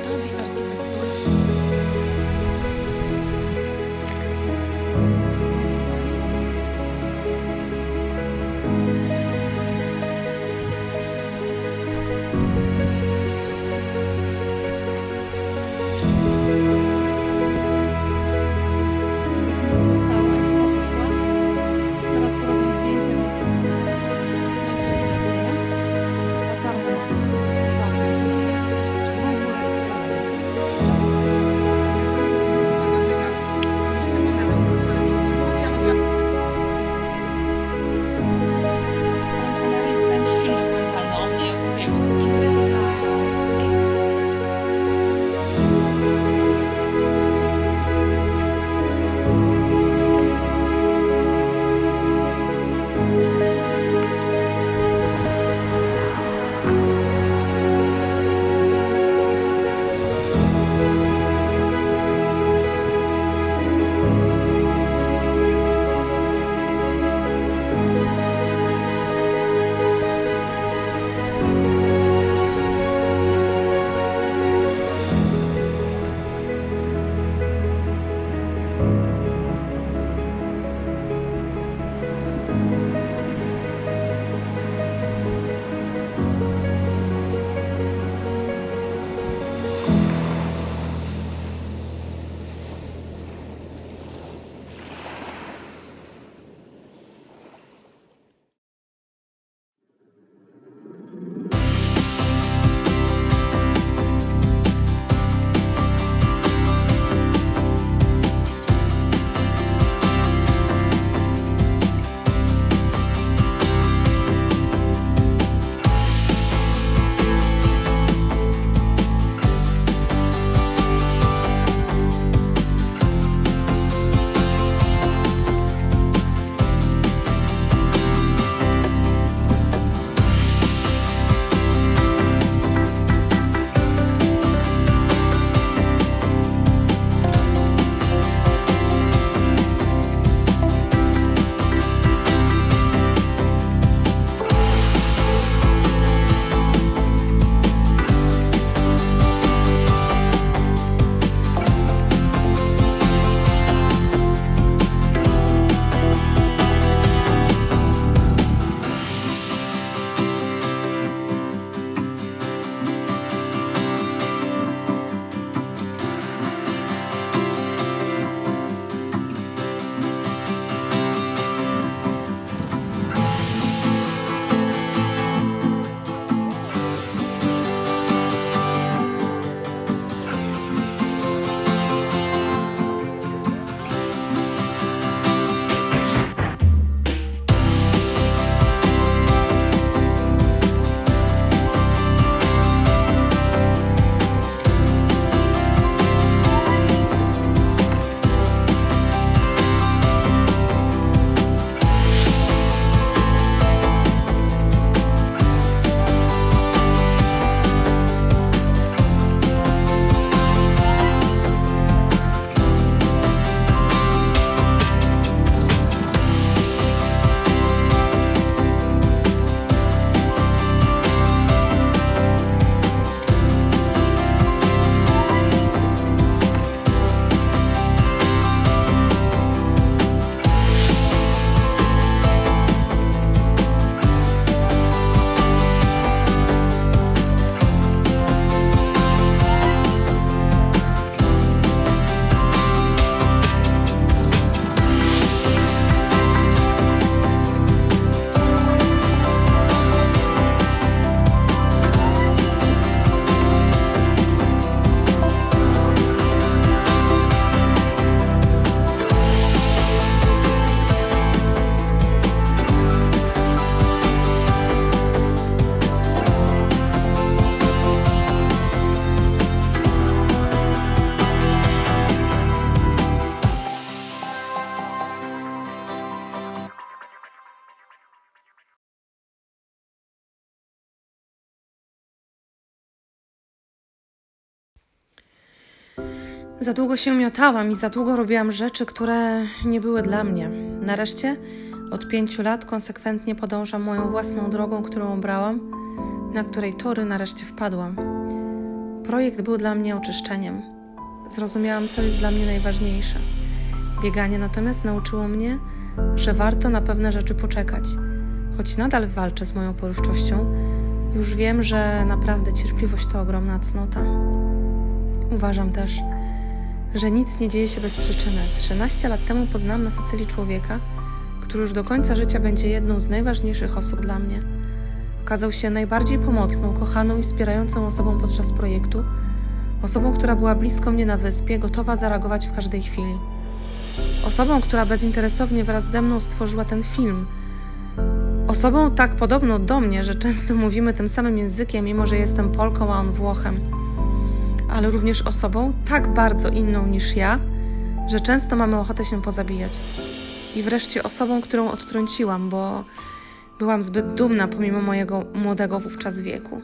Za długo się miotałam i za długo robiłam rzeczy, które nie były dla mnie. Nareszcie od pięciu lat konsekwentnie podążam moją własną drogą, którą obrałam, na której tory nareszcie wpadłam. Projekt był dla mnie oczyszczeniem. Zrozumiałam, co jest dla mnie najważniejsze. Bieganie natomiast nauczyło mnie, że warto na pewne rzeczy poczekać. Choć nadal walczę z moją porywczością, już wiem, że naprawdę cierpliwość to ogromna cnota. Uważam też, że nic nie dzieje się bez przyczyny. trzynaście lat temu poznałam na Sycylii człowieka, który już do końca życia będzie jedną z najważniejszych osób dla mnie. Okazał się najbardziej pomocną, kochaną i wspierającą osobą podczas projektu, osobą, która była blisko mnie na wyspie, gotowa zareagować w każdej chwili. Osobą, która bezinteresownie wraz ze mną stworzyła ten film. Osobą tak podobną do mnie, że często mówimy tym samym językiem, mimo że jestem Polką, a on Włochem. Ale również osobą tak bardzo inną niż ja, że często mamy ochotę się pozabijać. I wreszcie osobą, którą odtrąciłam, bo byłam zbyt dumna pomimo mojego młodego wówczas wieku.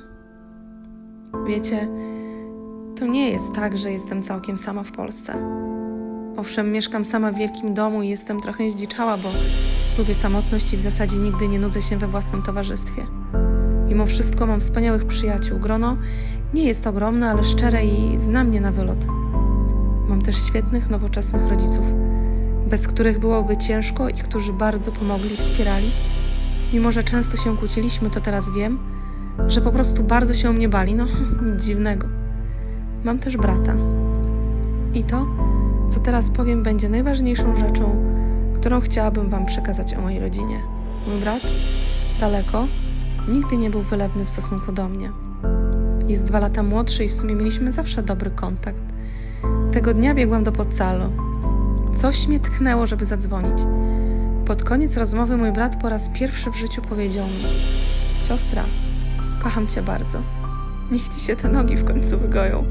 Wiecie, to nie jest tak, że jestem całkiem sama w Polsce. Owszem, mieszkam sama w wielkim domu i jestem trochę zdziczała, bo lubię samotność i w zasadzie nigdy nie nudzę się we własnym towarzystwie. Mimo wszystko mam wspaniałych przyjaciół. Grono nie jest ogromne, ale szczere i zna mnie na wylot. Mam też świetnych, nowoczesnych rodziców, bez których byłoby ciężko i którzy bardzo pomogli, wspierali. Mimo że często się kłóciliśmy, to teraz wiem, że po prostu bardzo się o mnie bali. No, nic dziwnego. Mam też brata. I to, co teraz powiem, będzie najważniejszą rzeczą, którą chciałabym wam przekazać o mojej rodzinie. Mój brat, daleko, nigdy nie był wylewny w stosunku do mnie. Jest dwa lata młodszy i w sumie mieliśmy zawsze dobry kontakt. Tego dnia biegłam do Pozzallo. Coś mnie tknęło, żeby zadzwonić. Pod koniec rozmowy mój brat po raz pierwszy w życiu powiedział mi: siostra, kocham cię bardzo. Niech ci się te nogi w końcu wygoją.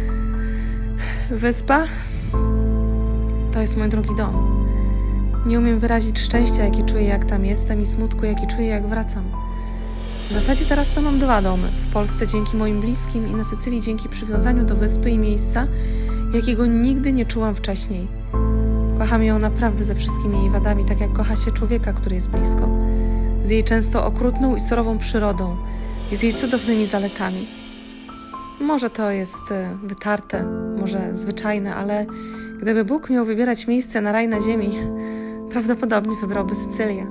Wyspa to jest mój drugi dom. Nie umiem wyrazić szczęścia, jakie czuję, jak tam jestem, i smutku, jaki czuję, jak wracam. W zasadzie teraz to mam dwa domy. W Polsce dzięki moim bliskim i na Sycylii dzięki przywiązaniu do wyspy i miejsca, jakiego nigdy nie czułam wcześniej. Kocham ją naprawdę ze wszystkimi jej wadami, tak jak kocha się człowieka, który jest blisko. Z jej często okrutną i surową przyrodą, z jej cudownymi zaletami. Może to jest wytarte, może zwyczajne, ale gdyby Bóg miał wybierać miejsce na raj na ziemi, prawdopodobnie wybrałby Sycylię.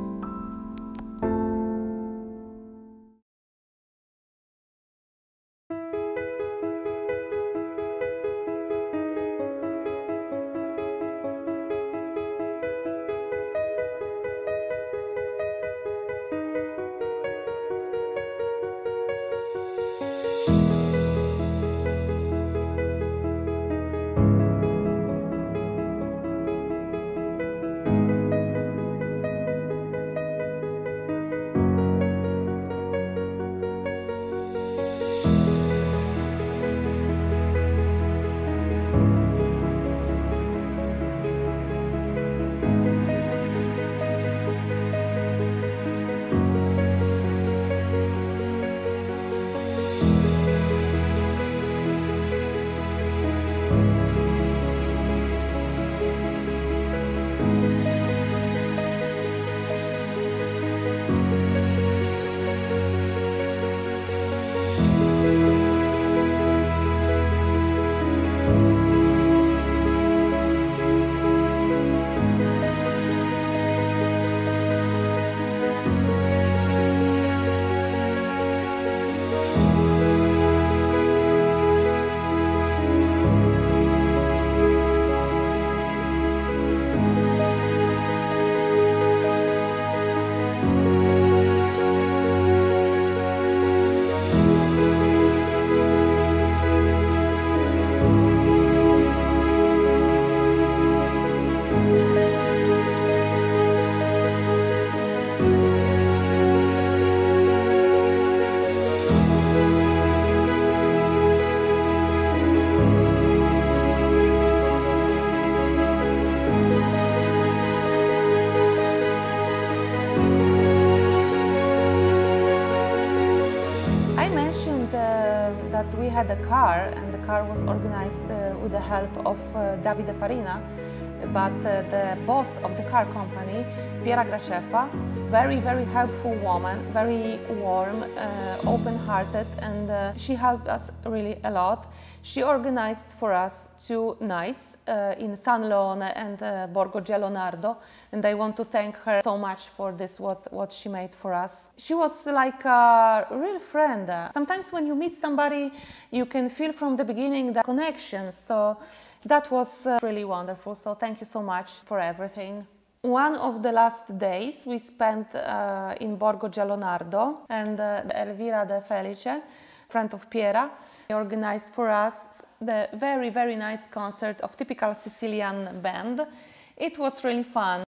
had a car, and the car was organized uh, with the help of uh, Davide Farina, but uh, the boss of the car company, Piera Gracefa, very, very helpful woman, very warm, uh, open-hearted, and uh, she helped us really a lot. She organized for us two nights uh, in San Leone and uh, Borgo Gelonardo, and I want to thank her so much for this, what, what she made for us. She was like a real friend. Sometimes when you meet somebody, you can feel from the beginning the connection, so that was uh, really wonderful, so thank you so much for everything. One of the last days we spent uh, in Borgo Gelonardo, and uh, Elvira De Felice, friend of Piera, organized for us the very, very nice concert of typical Sicilian band. It was really fun.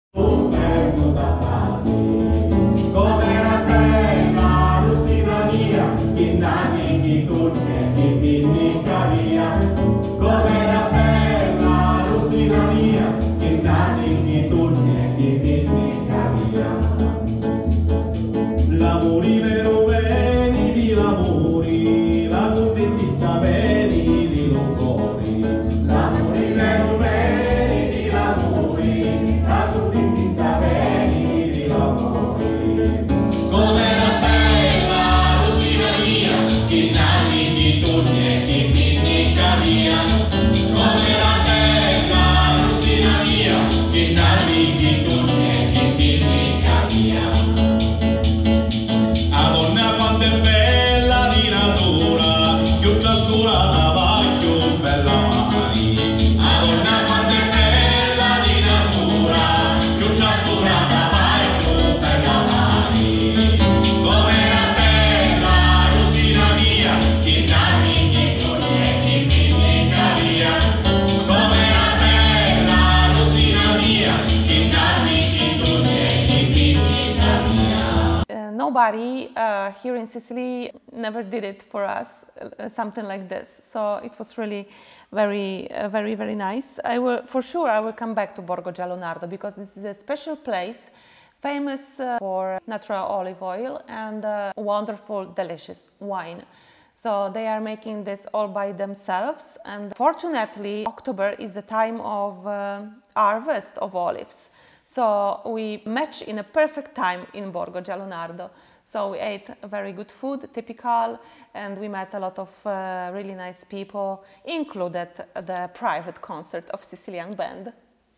L'amori vero veni di l'amori, la contentizza veni di l'ocori. L'amori vero veni di l'amori, la contentizza veni di l'amori. Come la bella rosina mia, che nati di tutti e che dimentica mia. Come la bella rosina mia, che nati di tutti e che dimentica mia. Madonna quanto è bella di natura, più trascurata vai più bella mai. Madonna quanto è bella di natura, più trascurata vai più bella mai. Come la bella rosina mia, che nati di tutti e che dimentica mia. Come la bella rosina mia, che nati di tutti e che dimentica mia. Nobody uh, here in Sicily never did it for us, uh, something like this. So it was really very, uh, very, very nice. I will, for sure, I will come back to Borgo Gelonardo because this is a special place, famous uh, for natural olive oil and uh, wonderful, delicious wine. So they are making this all by themselves. And fortunately, October is the time of uh, harvest of olives. So we match in a perfect time in Borgo Gelonardo. So we ate very good food, typical, and we met a lot of uh, really nice people, included the private concert of Sicilian band.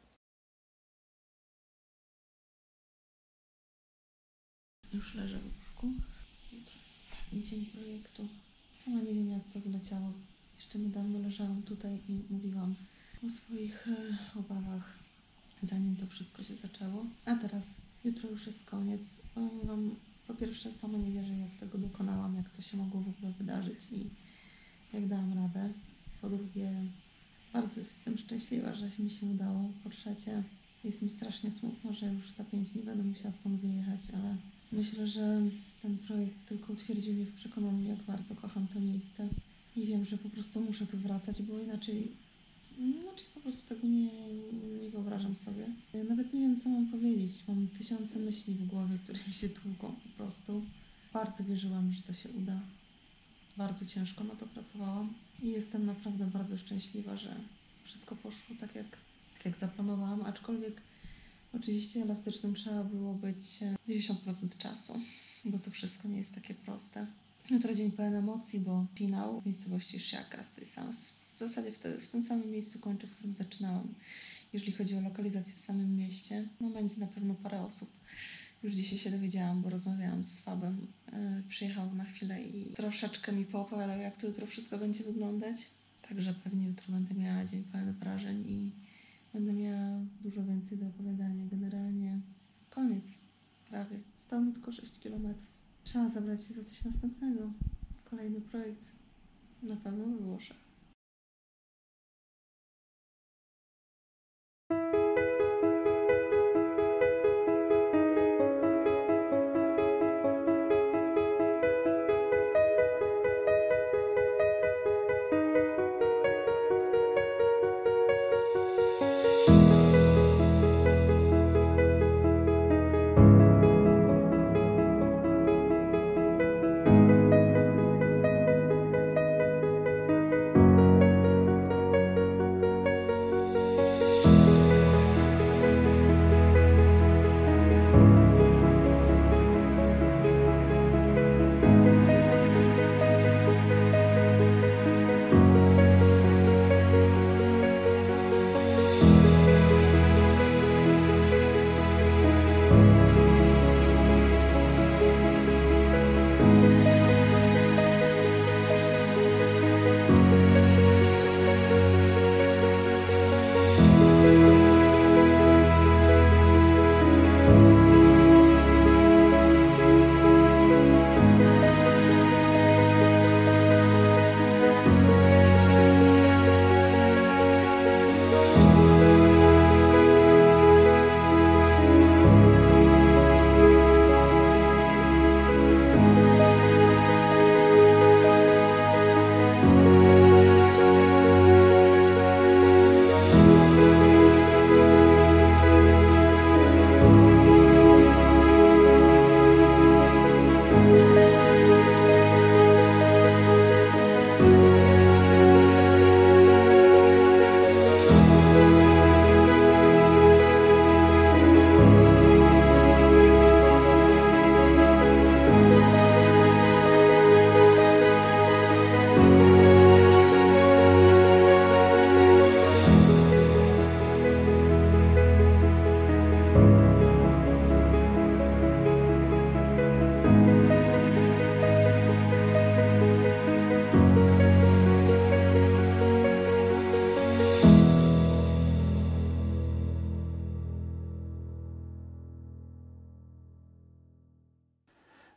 Już leżę w łóżku. Jutro jest ostatni dzień projektu. Sama nie wiem, jak to zleciało. Jeszcze niedawno leżałam tutaj i mówiłam o swoich e, obawach, zanim to wszystko się zaczęło. A teraz, jutro już jest koniec. Powiem wam, po pierwsze, sama nie wierzę, jak tego dokonałam, jak to się mogło w ogóle wydarzyć i jak dałam radę. Po drugie, bardzo jestem szczęśliwa, że mi się udało. Po trzecie, jest mi strasznie smutno, że już za pięć dni będę musiała stąd wyjechać, ale myślę, że ten projekt tylko utwierdził mnie w przekonaniu, jak bardzo kocham to miejsce. I wiem, że po prostu muszę tu wracać, bo inaczej, inaczej po prostu tego nie, nie wyobrażam sobie. Ja nawet nie wiem, co mam powiedzieć. Mam tysiące myśli w głowie, które mi się tłuką po prostu. Bardzo wierzyłam, że to się uda. Bardzo ciężko na to pracowałam i jestem naprawdę bardzo szczęśliwa, że wszystko poszło tak, jak, tak jak zaplanowałam, aczkolwiek oczywiście elastycznym trzeba było być dziewięćdziesiąt procent czasu, bo to wszystko nie jest takie proste. Jutro dzień pełen emocji, bo finał w miejscowości Sciacca, z tej samej, w zasadzie wtedy, w tym samym miejscu kończę, w którym zaczynałam. Jeżeli chodzi o lokalizację w samym mieście, no będzie na pewno parę osób. Już dzisiaj się dowiedziałam, bo rozmawiałam z Fabem. Yy, przyjechał na chwilę i troszeczkę mi poopowiadał, jak to jutro wszystko będzie wyglądać. Także pewnie jutro będę miała dzień pełen wrażeń i będę miała dużo więcej do opowiadania. Generalnie koniec. Prawie. Zostało mi tylko sześć kilometrów. Trzeba zabrać się za coś następnego. Kolejny projekt. Na pewno we Włoszech.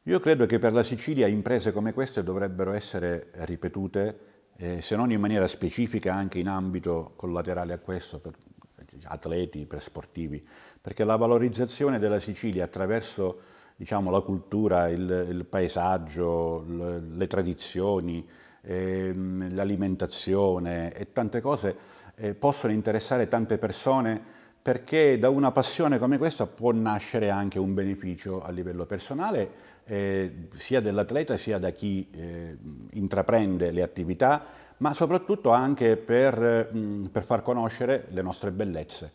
Io credo che per la Sicilia imprese come queste dovrebbero essere ripetute, eh, se non in maniera specifica anche in ambito collaterale a questo, per atleti, per sportivi, perché la valorizzazione della Sicilia attraverso, diciamo, la cultura, il, il paesaggio, le, le tradizioni, ehm, l'alimentazione e tante cose eh, possono interessare tante persone, perché da una passione come questa può nascere anche un beneficio a livello personale, eh, sia dell'atleta sia da chi eh, intraprende le attività, ma soprattutto anche per, mh, per far conoscere le nostre bellezze.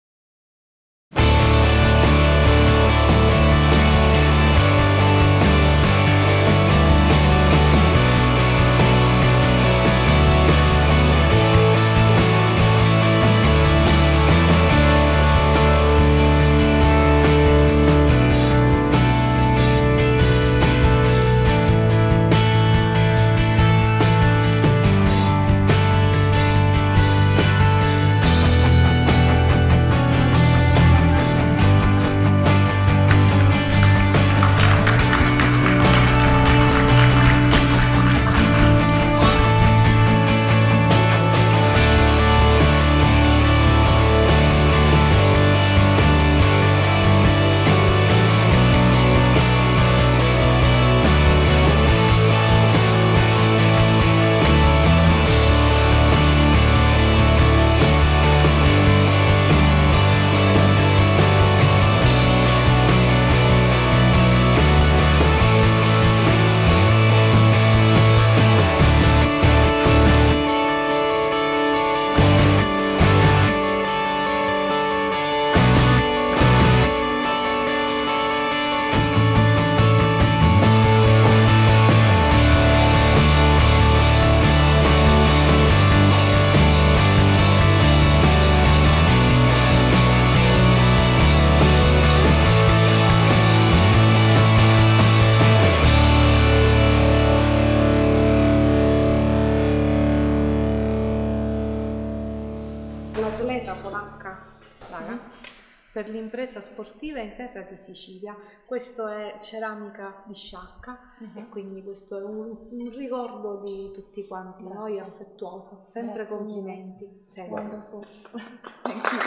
Un'atleta polacca per l'impresa sportiva in terra di Sicilia. Questo è ceramica di Sciacca uh-huh. e quindi questo è un, un ricordo di tutti quanti Grazie. Noi, affettuoso. Sempre Grazie complimenti. Sempre. Wonderful. Thank you.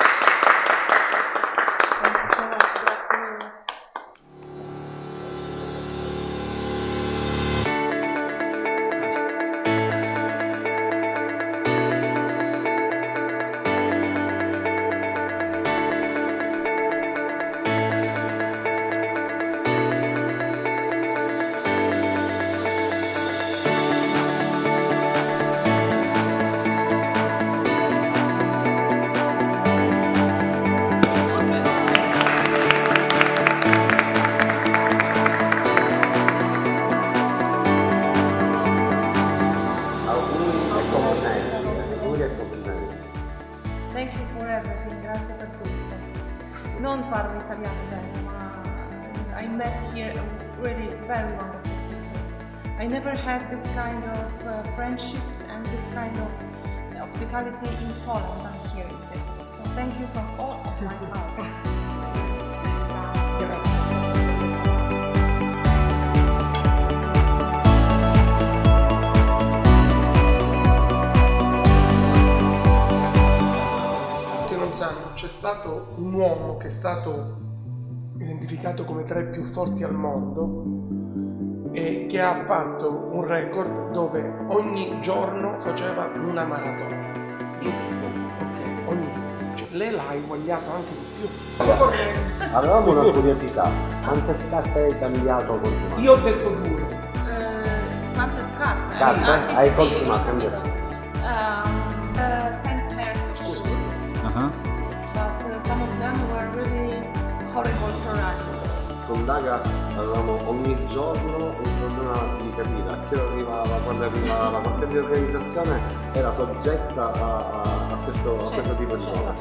Thank you for everything, grazie per tutto. Non parlo italiano bene, ma I met here really very wonderful people. I never had this kind of uh, friendships and this kind of hospitality in Poland and here in Sicily. So thank you from all of my heart. C'è stato un uomo che è stato identificato come tra i più forti al mondo e che ha fatto un record dove ogni giorno faceva una maratona. Sì. Okay. Ogni giorno. Cioè, lei l'ha eguagliato anche di più. Avevamo una curiosità, quante scarpe hai cambiato col tuo? Io ho detto due. Uh, quante scarpe? Scarpe? Ah, hai sì, continuato? um, uh, ten pairs of shoes. Uh-huh. Some of them were really horrible for us. Con Daga avevamo ogni giorno un problema di capire a che ora arrivava, quando arrivava, qualsiasi organizzazione era soggetta a, a, a, questo, a questo tipo di cose.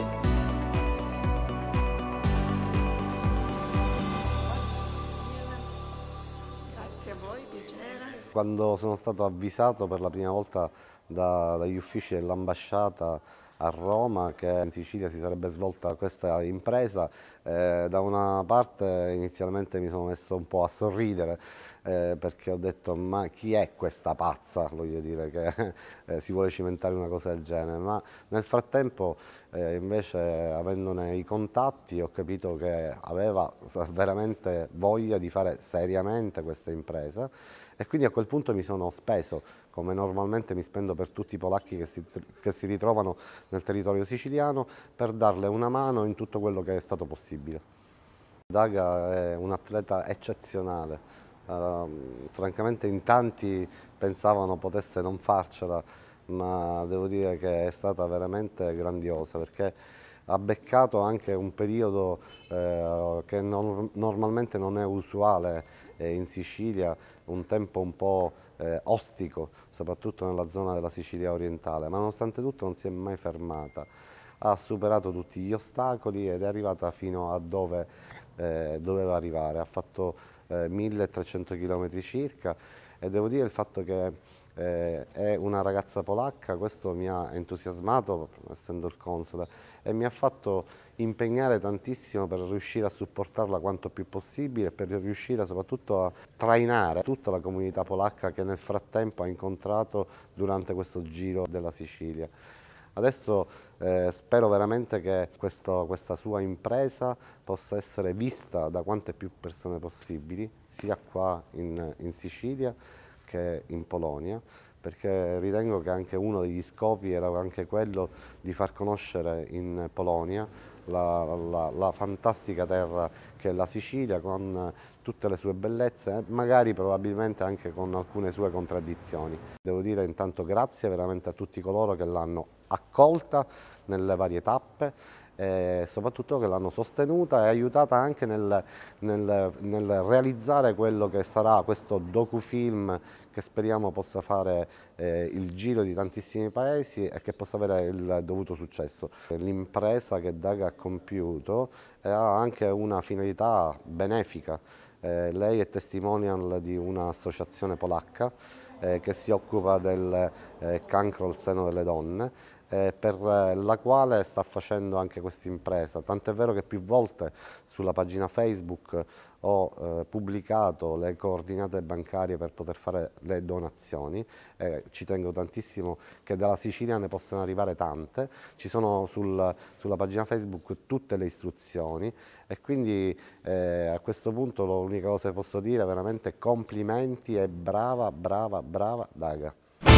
Grazie a voi, piacere. Quando sono stato avvisato per la prima volta da, dagli uffici dell'ambasciata a Roma che in Sicilia si sarebbe svolta questa impresa, Eh, da una parte inizialmente mi sono messo un po' a sorridere eh, perché ho detto ma chi è questa pazza, voglio dire, che eh, si vuole cimentare una cosa del genere, ma nel frattempo eh, invece avendone i contatti ho capito che aveva veramente voglia di fare seriamente questa impresa e quindi a quel punto mi sono speso, come normalmente mi spendo per tutti i polacchi che si, che si ritrovano nel territorio siciliano, per darle una mano in tutto quello che è stato possibile. Daga è un atleta eccezionale, uh, francamente in tanti pensavano potesse non farcela, ma devo dire che è stata veramente grandiosa perché ha beccato anche un periodo eh, che non, normalmente non è usuale eh, in Sicilia, un tempo un po' eh, ostico, soprattutto nella zona della Sicilia orientale, ma nonostante tutto non si è mai fermata. Ha superato tutti gli ostacoli ed è arrivata fino a dove eh, doveva arrivare. Ha fatto eh, milletrecento chilometri circa e devo dire il fatto che Eh, è una ragazza polacca, questo mi ha entusiasmato essendo il console e mi ha fatto impegnare tantissimo per riuscire a supportarla quanto più possibile e per riuscire soprattutto a trainare tutta la comunità polacca che nel frattempo ha incontrato durante questo giro della Sicilia. Adesso eh, spero veramente che questo, questa sua impresa possa essere vista da quante più persone possibili, sia qua in, in Sicilia che in Polonia, perché ritengo che anche uno degli scopi era anche quello di far conoscere in Polonia la, la, la fantastica terra che è la Sicilia con tutte le sue bellezze e magari probabilmente anche con alcune sue contraddizioni. Devo dire intanto grazie veramente a tutti coloro che l'hanno accolta nelle varie tappe e soprattutto che l'hanno sostenuta e aiutata anche nel, nel, nel realizzare quello che sarà questo docufilm che speriamo possa fare eh, il giro di tantissimi paesi e che possa avere il dovuto successo. L'impresa che Daga ha compiuto eh, ha anche una finalità benefica. Eh, lei è testimonial di un'associazione polacca eh, che si occupa del eh, cancro al seno delle donne, Eh, per la quale sta facendo anche questa impresa, tant'è vero che più volte sulla pagina Facebook ho eh, pubblicato le coordinate bancarie per poter fare le donazioni e ci tengo tantissimo che dalla Sicilia ne possano arrivare tante, ci sono sul, sulla pagina Facebook tutte le istruzioni e quindi eh, a questo punto l'unica cosa che posso dire è veramente complimenti e brava, brava, brava Daga.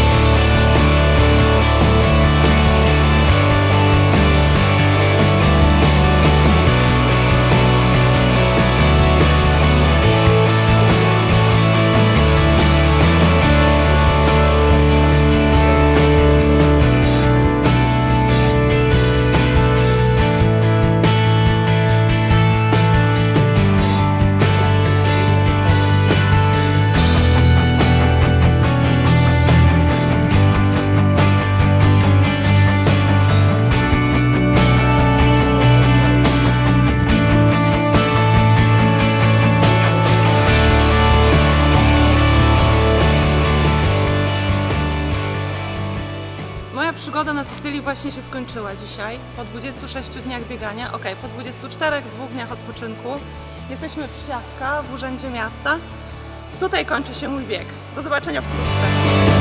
Przygoda na Sycylii właśnie się skończyła dzisiaj, po dwudziestu sześciu dniach biegania, ok, po dwudziestu czterech dwóch dniach odpoczynku. Jesteśmy w Świadka, w Urzędzie Miasta. Tutaj kończy się mój bieg. Do zobaczenia wkrótce.